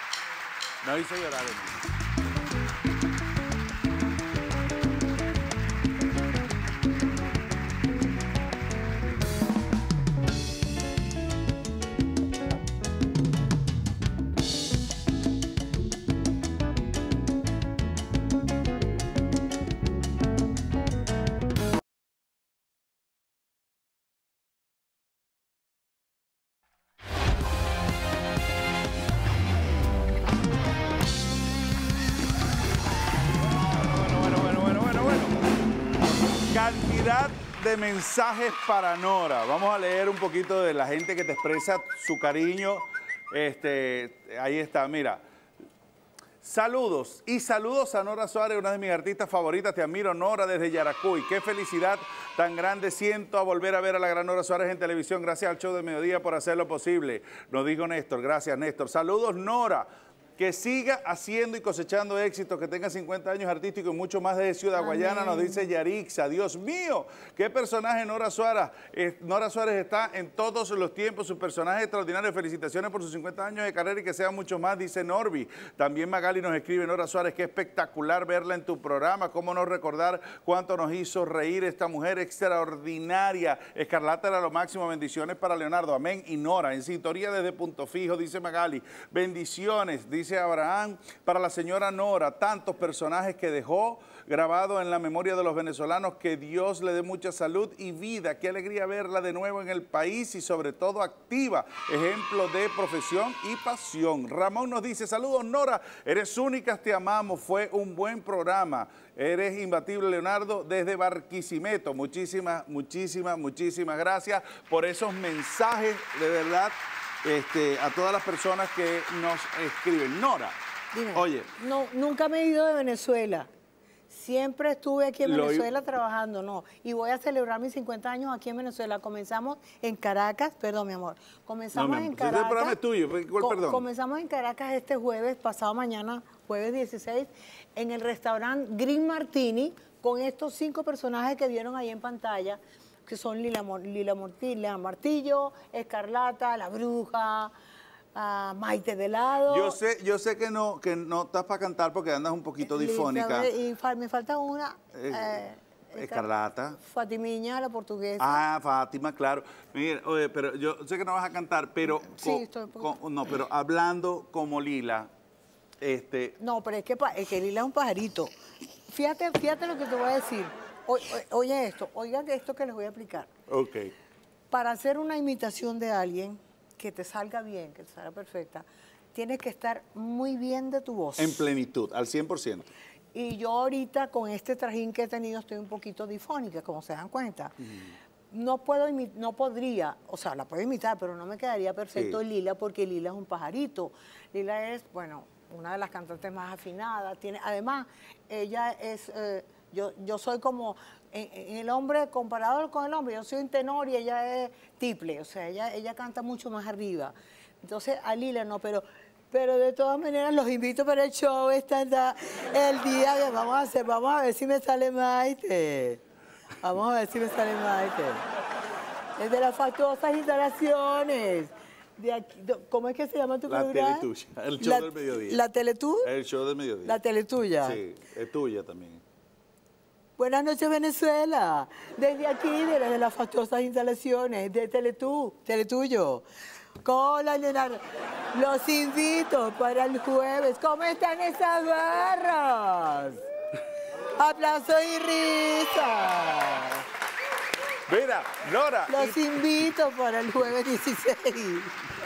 Speaker 1: No hizo llorar, Emilio. Cantidad de mensajes para Nora. Vamos a leer un poquito de la gente que te expresa su cariño. Este, ahí está, mira. Saludos y saludos a Nora Suárez, una de mis artistas favoritas. Te admiro, Nora, desde Yaracuy. Qué felicidad tan grande siento a volver a ver a la gran Nora Suárez en televisión. Gracias al Show del Mediodía por hacerlo posible. Nos dijo Néstor. Gracias, Néstor. Saludos, Nora. Que siga haciendo y cosechando éxitos, que tenga cincuenta años artísticos y mucho más de Ciudad
Speaker 8: Amén.
Speaker 1: Guayana, nos dice Yarixa. Dios mío, qué personaje Nora Suárez. Eh, Nora Suárez está en todos los tiempos, su personaje extraordinario. Felicitaciones por sus cincuenta años de carrera y que sean mucho más, dice Norby. También Magali nos escribe, Nora Suárez, qué espectacular verla en tu programa. Cómo no recordar cuánto nos hizo reír esta mujer extraordinaria. Escarlata era lo máximo, bendiciones para Leonardo. Amén. Y Nora, en sintonía desde Punto Fijo, dice Magali. Bendiciones, dice Dice Abraham, para la señora Nora, tantos personajes que dejó grabado en la memoria de los venezolanos, que Dios le dé mucha salud y vida. Qué alegría verla de nuevo en el país y sobre todo activa, ejemplo de profesión y pasión. Ramón nos dice, saludos Nora, eres única, te amamos, fue un buen programa. Eres imbatible, Leonardo, desde Barquisimeto. Muchísimas, muchísimas, muchísimas gracias por esos mensajes, de verdad. Este, a todas las personas que nos escriben. Nora,
Speaker 8: Dime,
Speaker 1: oye.
Speaker 8: No, nunca me he ido de Venezuela. Siempre estuve aquí en
Speaker 1: Lo
Speaker 8: Venezuela trabajando, no. Y voy a celebrar mis cincuenta años aquí en Venezuela. Comenzamos en Caracas, perdón, mi amor. Comenzamos
Speaker 1: No, mi amor,
Speaker 8: en
Speaker 1: este
Speaker 8: Caracas.
Speaker 1: programa es tuyo, ¿cuál
Speaker 8: co-
Speaker 1: perdón?
Speaker 8: Comenzamos en Caracas este jueves, pasado mañana, jueves dieciséis, en el restaurante Green Martini, con estos cinco personajes que vieron ahí en pantalla, que son Lila, Mor- Lila, Morti- Lila Martillo, Escarlata, La Bruja, ah, Maite de Lado.
Speaker 1: Yo sé, yo sé que no, que no estás para cantar porque andas un poquito difónica.
Speaker 8: Y fa- me falta una.
Speaker 1: Eh,
Speaker 8: eh,
Speaker 1: Escarlata.
Speaker 8: Fatimiña, la portuguesa.
Speaker 1: Ah, Fátima, claro. Mira, oye, pero yo sé que no vas a cantar, pero
Speaker 8: Sí,
Speaker 1: co-
Speaker 8: estoy un poquito.
Speaker 1: co- no, pero hablando como Lila, este,
Speaker 8: No, pero es que, pa- es que Lila es un pajarito. Fíjate, fíjate lo que te voy a decir. O- o- oye esto, oigan esto que les voy a explicar.
Speaker 1: ok.
Speaker 8: Para hacer una imitación de alguien que te salga bien, que te salga perfecta, tienes que estar muy bien de tu voz.
Speaker 1: En plenitud, al cien por ciento.
Speaker 8: Y yo ahorita con este trajín que he tenido estoy un poquito difónica, como se dan cuenta. No puedo imi- no podría, o sea, la puedo imitar, pero no me quedaría perfecto
Speaker 1: Sí.
Speaker 8: Lila, porque Lila es un pajarito. Lila es, bueno, una de las cantantes más afinadas. Tiene, además, ella es, eh, yo, yo soy como, en, en el hombre, comparado con el hombre, yo soy un tenor y ella es tiple, o sea, ella, ella canta mucho más arriba. Entonces, a Lila no, pero... Pero de todas maneras los invito para el show esta, esta- el día que vamos a hacer, vamos a ver si me sale Maite. Vamos a ver si me sale Maite. Es de las fastuosas instalaciones. De aquí, do- ¿cómo es que se llama tu
Speaker 1: La
Speaker 8: programa?
Speaker 1: Teletuya, el show
Speaker 8: La-
Speaker 1: del mediodía.
Speaker 8: ¿La Teletú?
Speaker 1: El show del mediodía.
Speaker 8: La Teletuya.
Speaker 1: Sí, es tuya también.
Speaker 8: Buenas noches, Venezuela. Desde aquí, desde las fastuosas instalaciones de Teletú, Teletuyo. Hola, Leonardo. Los invito para el jueves. ¿Cómo están esas barras? Aplauso y risa.
Speaker 1: Mira, Nora.
Speaker 8: Los invito para el jueves dieciséis.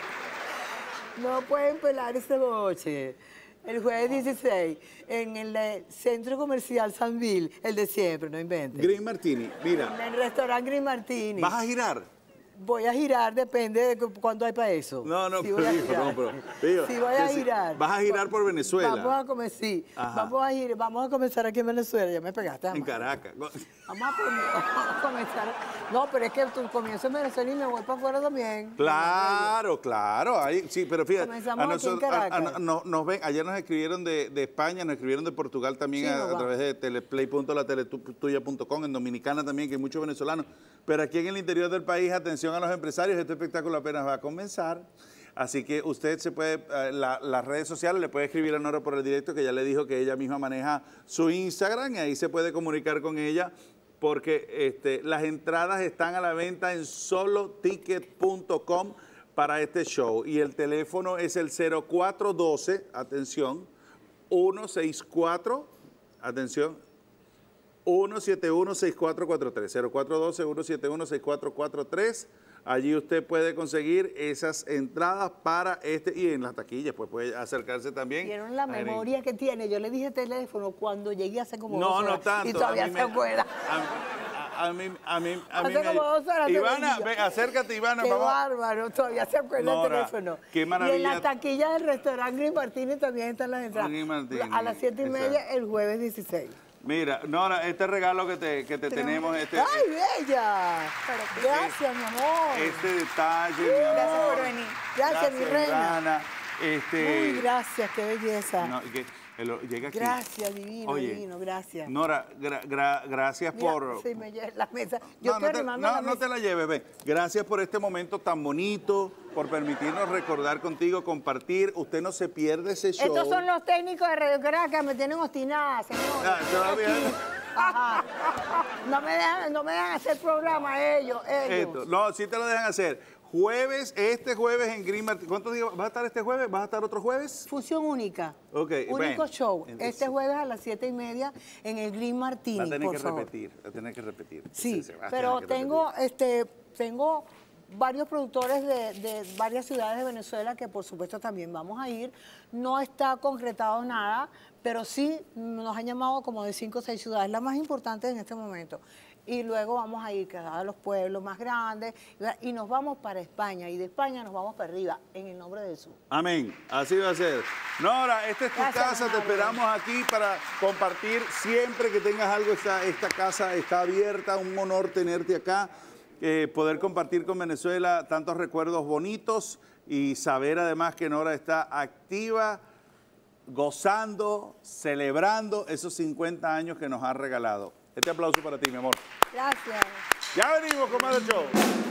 Speaker 8: No pueden pelar ese boche. El jueves dieciséis, en el eh, Centro Comercial Sanville, el de siempre, no inventen.
Speaker 1: Green Martini,
Speaker 8: En
Speaker 1: mira,
Speaker 8: el restaurante Green Martini.
Speaker 1: ¿vas a girar?
Speaker 8: Voy a girar, depende de cu- cuánto hay para eso.
Speaker 1: No, no,
Speaker 8: Sí
Speaker 1: pero
Speaker 8: voy a
Speaker 1: digo,
Speaker 8: girar.
Speaker 1: no, pero digo,
Speaker 8: Sí voy
Speaker 1: que
Speaker 8: a
Speaker 1: sí.
Speaker 8: girar.
Speaker 1: Vas a girar por Venezuela.
Speaker 8: Vamos a comer, sí.
Speaker 1: Ajá.
Speaker 8: Vamos a, gir- vamos a comenzar aquí en Venezuela. Ya me pegaste.
Speaker 1: En
Speaker 8: mamá.
Speaker 1: Caracas.
Speaker 8: Vamos a, com- vamos a comenzar. No, pero es que tú comienzas en Venezuela y me voy para afuera también.
Speaker 1: Claro, claro. Ahí, sí, pero fíjate,
Speaker 8: Comenzamos
Speaker 1: a
Speaker 8: aquí en
Speaker 1: nosotros- a- a-
Speaker 8: Caracas.
Speaker 1: no- nos ven, ayer nos escribieron de, de España, nos escribieron de Portugal también
Speaker 8: Sí,
Speaker 1: a,
Speaker 8: nos
Speaker 1: a
Speaker 8: va.
Speaker 1: través de teleplay punto la teletuya punto com, en Dominicana también, que hay muchos venezolanos. Pero aquí en el interior del país, atención a los empresarios, este espectáculo apenas va a comenzar. Así que usted se puede, eh, la- las redes sociales, le puede escribir a Nora por el directo, que ya le dijo que ella misma maneja su Instagram, y ahí se puede comunicar con ella, porque este, las entradas están a la venta en solo ticket punto com para este show. Y el teléfono es el cero cuatro uno dos, atención, uno seis cuatro, atención, uno siete uno, seis cuatro cuatro tres, cero cuatro uno dos, uno siete uno, seis cuatro cuatro tres. Allí usted puede conseguir esas entradas para este, y en las taquillas, pues puede acercarse también.
Speaker 8: ¿Vieron la
Speaker 1: a Erin.
Speaker 8: memoria que tiene? Yo le dije teléfono cuando llegué hace como
Speaker 1: No,
Speaker 8: dos
Speaker 1: no
Speaker 8: horas
Speaker 1: tanto.
Speaker 8: y todavía
Speaker 1: a mí
Speaker 8: se
Speaker 1: me-
Speaker 8: acuerda.
Speaker 1: a- a mí, a mí, a mí
Speaker 8: Hace
Speaker 1: me
Speaker 8: como dos horas te
Speaker 1: Ivana,
Speaker 8: lo
Speaker 1: ven,
Speaker 8: digo.
Speaker 1: acércate, Ivana,
Speaker 8: Qué
Speaker 1: vamos.
Speaker 8: bárbaro, todavía se acuerda
Speaker 1: Nora,
Speaker 8: el teléfono.
Speaker 1: qué
Speaker 8: Y en
Speaker 1: maravilla.
Speaker 8: la taquilla del restaurante Green Martini también están las entradas.
Speaker 1: Green Martini,
Speaker 8: A las siete y media
Speaker 1: exacto.
Speaker 8: el jueves dieciséis.
Speaker 1: Mira, Nora, este regalo que te, que te tenemos, este,
Speaker 8: ¡Ay, bella! Gracias, mi amor.
Speaker 1: este detalle, mi amor.
Speaker 6: Gracias por venir.
Speaker 8: Gracias, mi reina.
Speaker 1: Ivana. Este,
Speaker 8: Muy gracias, qué belleza.
Speaker 1: no, y que, el- llega aquí.
Speaker 8: Gracias, divino,
Speaker 1: Oye,
Speaker 8: divino, gracias.
Speaker 1: Nora, gra- gra- gracias
Speaker 8: Mira,
Speaker 1: por...
Speaker 8: sí, me lle- la mesa. Yo
Speaker 1: No,
Speaker 8: estoy
Speaker 1: no, te,
Speaker 8: arrimando
Speaker 1: no,
Speaker 8: la
Speaker 1: no
Speaker 8: mesa.
Speaker 1: te la lleves, ve. Gracias por este momento tan bonito, por permitirnos recordar contigo, compartir. Usted no se pierde ese show.
Speaker 8: Estos son los técnicos de Radio Caracas, me tienen obstinada, señor.
Speaker 1: Ah, todavía no.
Speaker 8: Ajá. No me dejan, no me dejan hacer programa ellos, ellos.
Speaker 1: Esto. No, sí te lo dejan hacer. Jueves, este jueves en Green Martin. ¿Cuántos días vas a estar este jueves? ¿Vas a estar otro jueves?
Speaker 8: Función única.
Speaker 1: Ok,
Speaker 8: Único
Speaker 1: bueno,
Speaker 8: show.
Speaker 1: entonces-
Speaker 8: Este jueves a las siete y media en el Green Martini,
Speaker 1: Va a tener
Speaker 8: por
Speaker 1: que
Speaker 8: favor.
Speaker 1: repetir, va a tener que repetir.
Speaker 8: Sí,
Speaker 1: se va a
Speaker 8: pero
Speaker 1: tener que
Speaker 8: tengo,
Speaker 1: repetir.
Speaker 8: este, tengo varios productores de, de varias ciudades de Venezuela que por supuesto también vamos a ir. No está concretado nada, pero sí nos han llamado como de cinco o seis ciudades, las más importantes en este momento. Y luego vamos a ir a los pueblos más grandes y nos vamos para España. Y de España nos vamos para arriba, en el nombre de Jesús.
Speaker 1: Amén, así va a ser. Nora, esta es tu
Speaker 8: Gracias,
Speaker 1: casa, te
Speaker 8: Mario.
Speaker 1: esperamos aquí para compartir siempre que tengas algo. Esta, esta casa está abierta, un honor tenerte acá, eh, poder compartir con Venezuela tantos recuerdos bonitos y saber además que Nora está activa, gozando, celebrando esos cincuenta años que nos ha regalado. Este aplauso para ti, mi amor.
Speaker 8: Gracias.
Speaker 1: Ya venimos con más del show.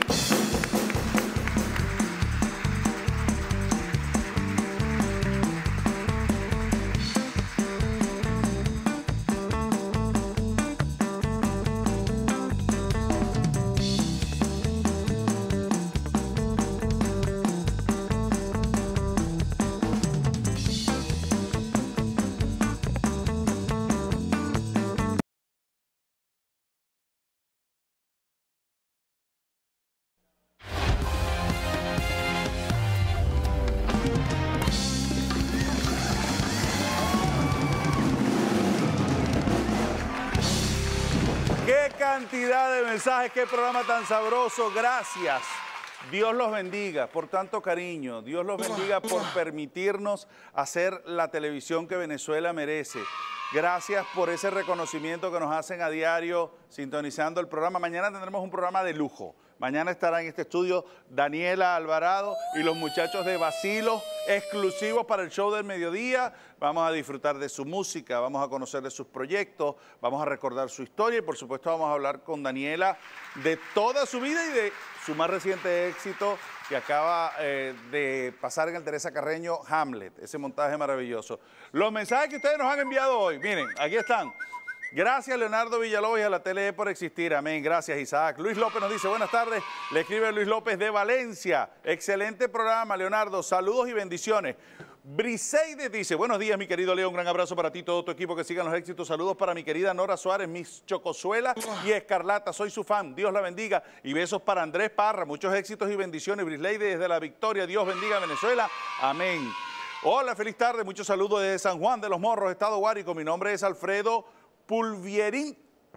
Speaker 1: Qué cantidad de mensajes, qué programa tan sabroso. Gracias. Dios los bendiga por tanto cariño. Dios los bendiga por permitirnos hacer la televisión que Venezuela merece. Gracias por ese reconocimiento que nos hacen a diario sintonizando el programa. Mañana tendremos un programa de lujo. Mañana estará en este estudio Daniela Alvarado y los muchachos de Bacilo, exclusivos para el show del mediodía. Vamos a disfrutar de su música, vamos a conocer de sus proyectos, vamos a recordar su historia y por supuesto vamos a hablar con Daniela de toda su vida y de su más reciente éxito que acaba eh, de pasar en el Teresa Carreño, Hamlet, ese montaje maravilloso. Los mensajes que ustedes nos han enviado hoy, miren, aquí están. Gracias, Leonardo Villalobos y a la T L E por existir. Amén. Gracias, Isaac. Luis López nos dice, buenas tardes. Le escribe Luis López de Valencia. Excelente programa, Leonardo. Saludos y bendiciones. Briseide dice, buenos días, mi querido Leo. Un gran abrazo para ti y todo tu equipo. Que sigan los éxitos. Saludos para mi querida Nora Suárez, Miss Chocosuela y Escarlata. Soy su fan. Dios la bendiga. Y besos para Andrés Parra. Muchos éxitos y bendiciones. Briseide desde La Victoria. Dios bendiga a Venezuela. Amén. Hola, feliz tarde. Muchos saludos desde San Juan de los Morros, Estado Guárico. Mi nombre es Alfredo Pulvierin,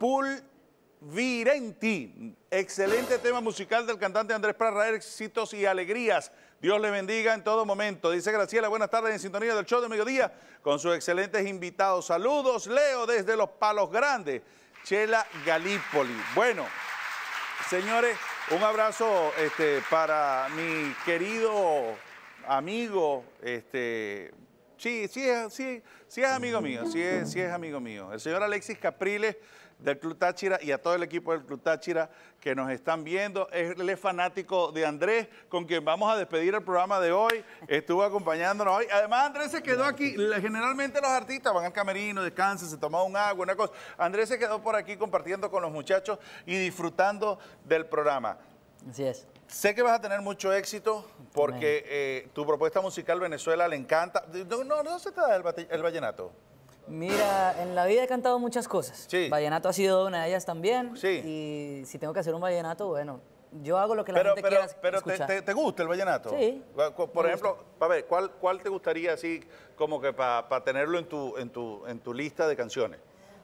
Speaker 1: Pulvirenti. Excelente tema musical del cantante Andrés Parra, éxitos y alegrías. Dios le bendiga en todo momento. Dice Graciela, buenas tardes en sintonía del show de mediodía con sus excelentes invitados. Saludos, Leo, desde Los Palos Grandes. Chela Galípoli. Bueno, señores, un abrazo este, para mi querido amigo, este... Sí, sí, sí, sí es amigo mío, sí es, sí es amigo mío. El señor Alexis Capriles del Club Táchira y a todo el equipo del Club Táchira que nos están viendo. Él es fanático de Andrés, con quien vamos a despedir el programa de hoy. Estuvo acompañándonos hoy. Además, Andrés se quedó aquí. Generalmente los artistas van al camerino, descansan, se toman un agua, una cosa. Andrés se quedó por aquí compartiendo con los muchachos y disfrutando del programa.
Speaker 3: Así es.
Speaker 1: Sé que vas a tener mucho éxito porque eh, tu propuesta musical Venezuela le encanta. No, no, no se te da el, bate- el vallenato.
Speaker 3: Mira, en la vida he cantado muchas cosas.
Speaker 1: Sí.
Speaker 3: Vallenato ha sido una de ellas también.
Speaker 1: Sí.
Speaker 3: Y si tengo que hacer un vallenato, bueno, yo hago lo que la
Speaker 1: Pero,
Speaker 3: gente
Speaker 1: pero,
Speaker 3: quiera
Speaker 1: pero te,
Speaker 3: escuchar.
Speaker 1: te- ¿te gusta el vallenato?
Speaker 3: Sí,
Speaker 1: Por
Speaker 3: me
Speaker 1: ejemplo, a ver, ¿cuál, ¿cuál te gustaría así como que para tenerlo en tu, en, tu, en tu lista de canciones?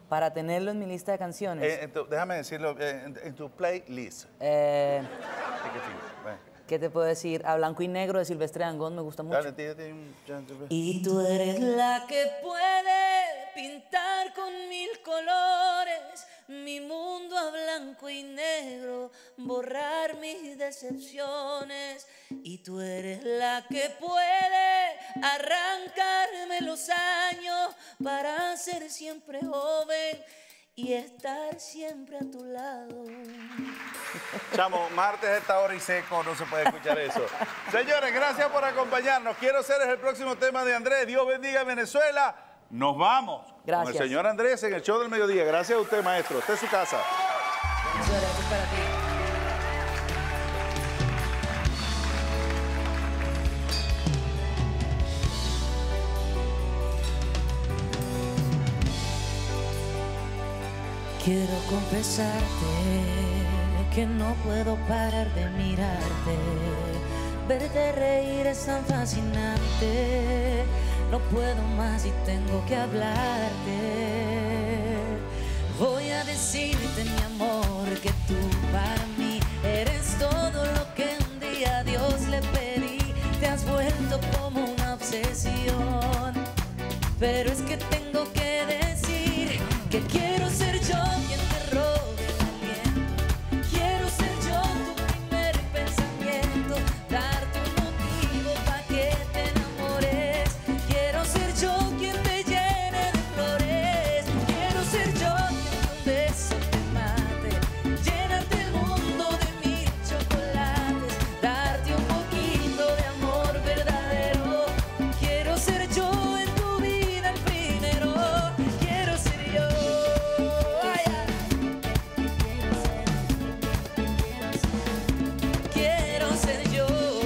Speaker 3: Para tenerlo en mi lista de canciones.
Speaker 1: Eh, en tu- déjame decirlo, eh, en, en tu playlist.
Speaker 3: eh,
Speaker 1: ¿Qué, qué fijo? Bueno.
Speaker 3: ¿Qué te puedo decir? A Blanco y Negro de Silvestre Dangond me gusta mucho.
Speaker 1: Dale, tírate un chante, pues.
Speaker 2: Y tú eres la que puede pintar con mil colores mi mundo a blanco y negro, borrar mis decepciones. Y tú eres la que puede arrancarme los años para ser siempre joven y estar siempre a tu lado.
Speaker 1: Chamo, martes a esta hora y seco, no se puede escuchar eso. Señores, gracias por acompañarnos. Quiero ser es el próximo tema de Andrés. Dios bendiga a Venezuela. Nos vamos.
Speaker 3: Gracias.
Speaker 1: Con el señor Andrés en el show del mediodía. Gracias a usted, maestro. Usted es su casa.
Speaker 3: Venezuela, esto es para ti.
Speaker 2: Quiero confesarte que no puedo parar de mirarte. Verte reír es tan fascinante. No puedo más y tengo que hablarte. Voy a decirte, mi amor, que tú para mí eres todo lo que un día a Dios le pedí. Te has vuelto como una obsesión. Pero es que tengo que decir que quiero ser yo quien te robe el aliento. Quiero ser yo tu primer pensamiento, darte un motivo para que te enamores. Quiero ser yo quien te llene de flores. Quiero ser yo quien con un beso te mate, llenarte el mundo de mil chocolates, darte un poquito de amor verdadero. Quiero ser yo en tu vida el primero. Quiero ser yo. Ay, ay. Quiero ser yo.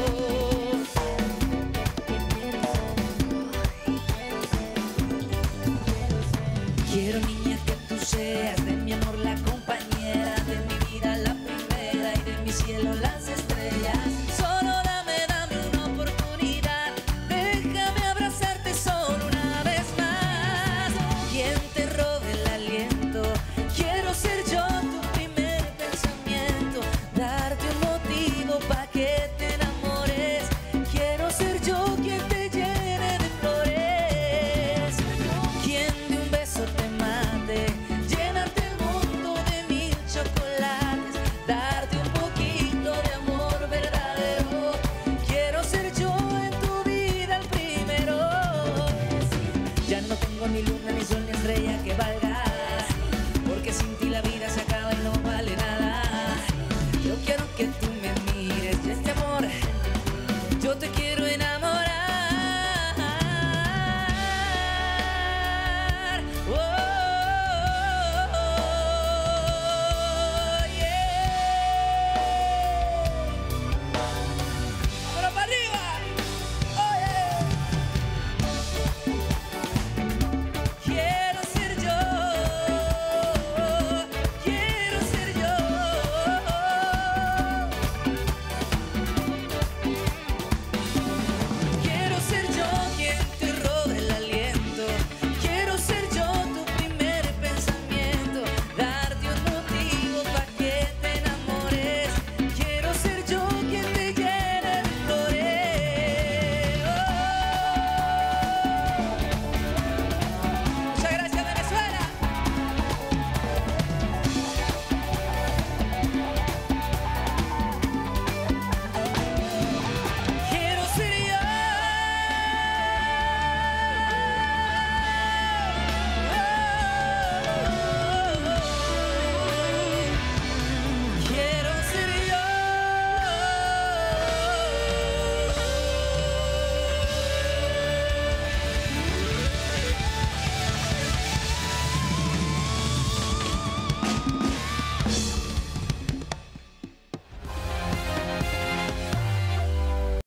Speaker 2: Quiero, niña, que tú seas de mi amor la compañera, de mi vida la primera y de mi cielo las estrellas. Solo dame, dame una oportunidad, déjame abrazarte solo una vez más. Quien te robe el aliento, quiero ser yo tu primer pensamiento, darte un motivo para que te enamores. Quiero ser yo quien te llene de flores, quien de un beso te mate, llenarte el mundo de mil chocolates, darte un poquito de amor verdadero. Quiero ser yo en tu vida el primero. Ya no tengo ni luna, ni sol, ni estrella que valga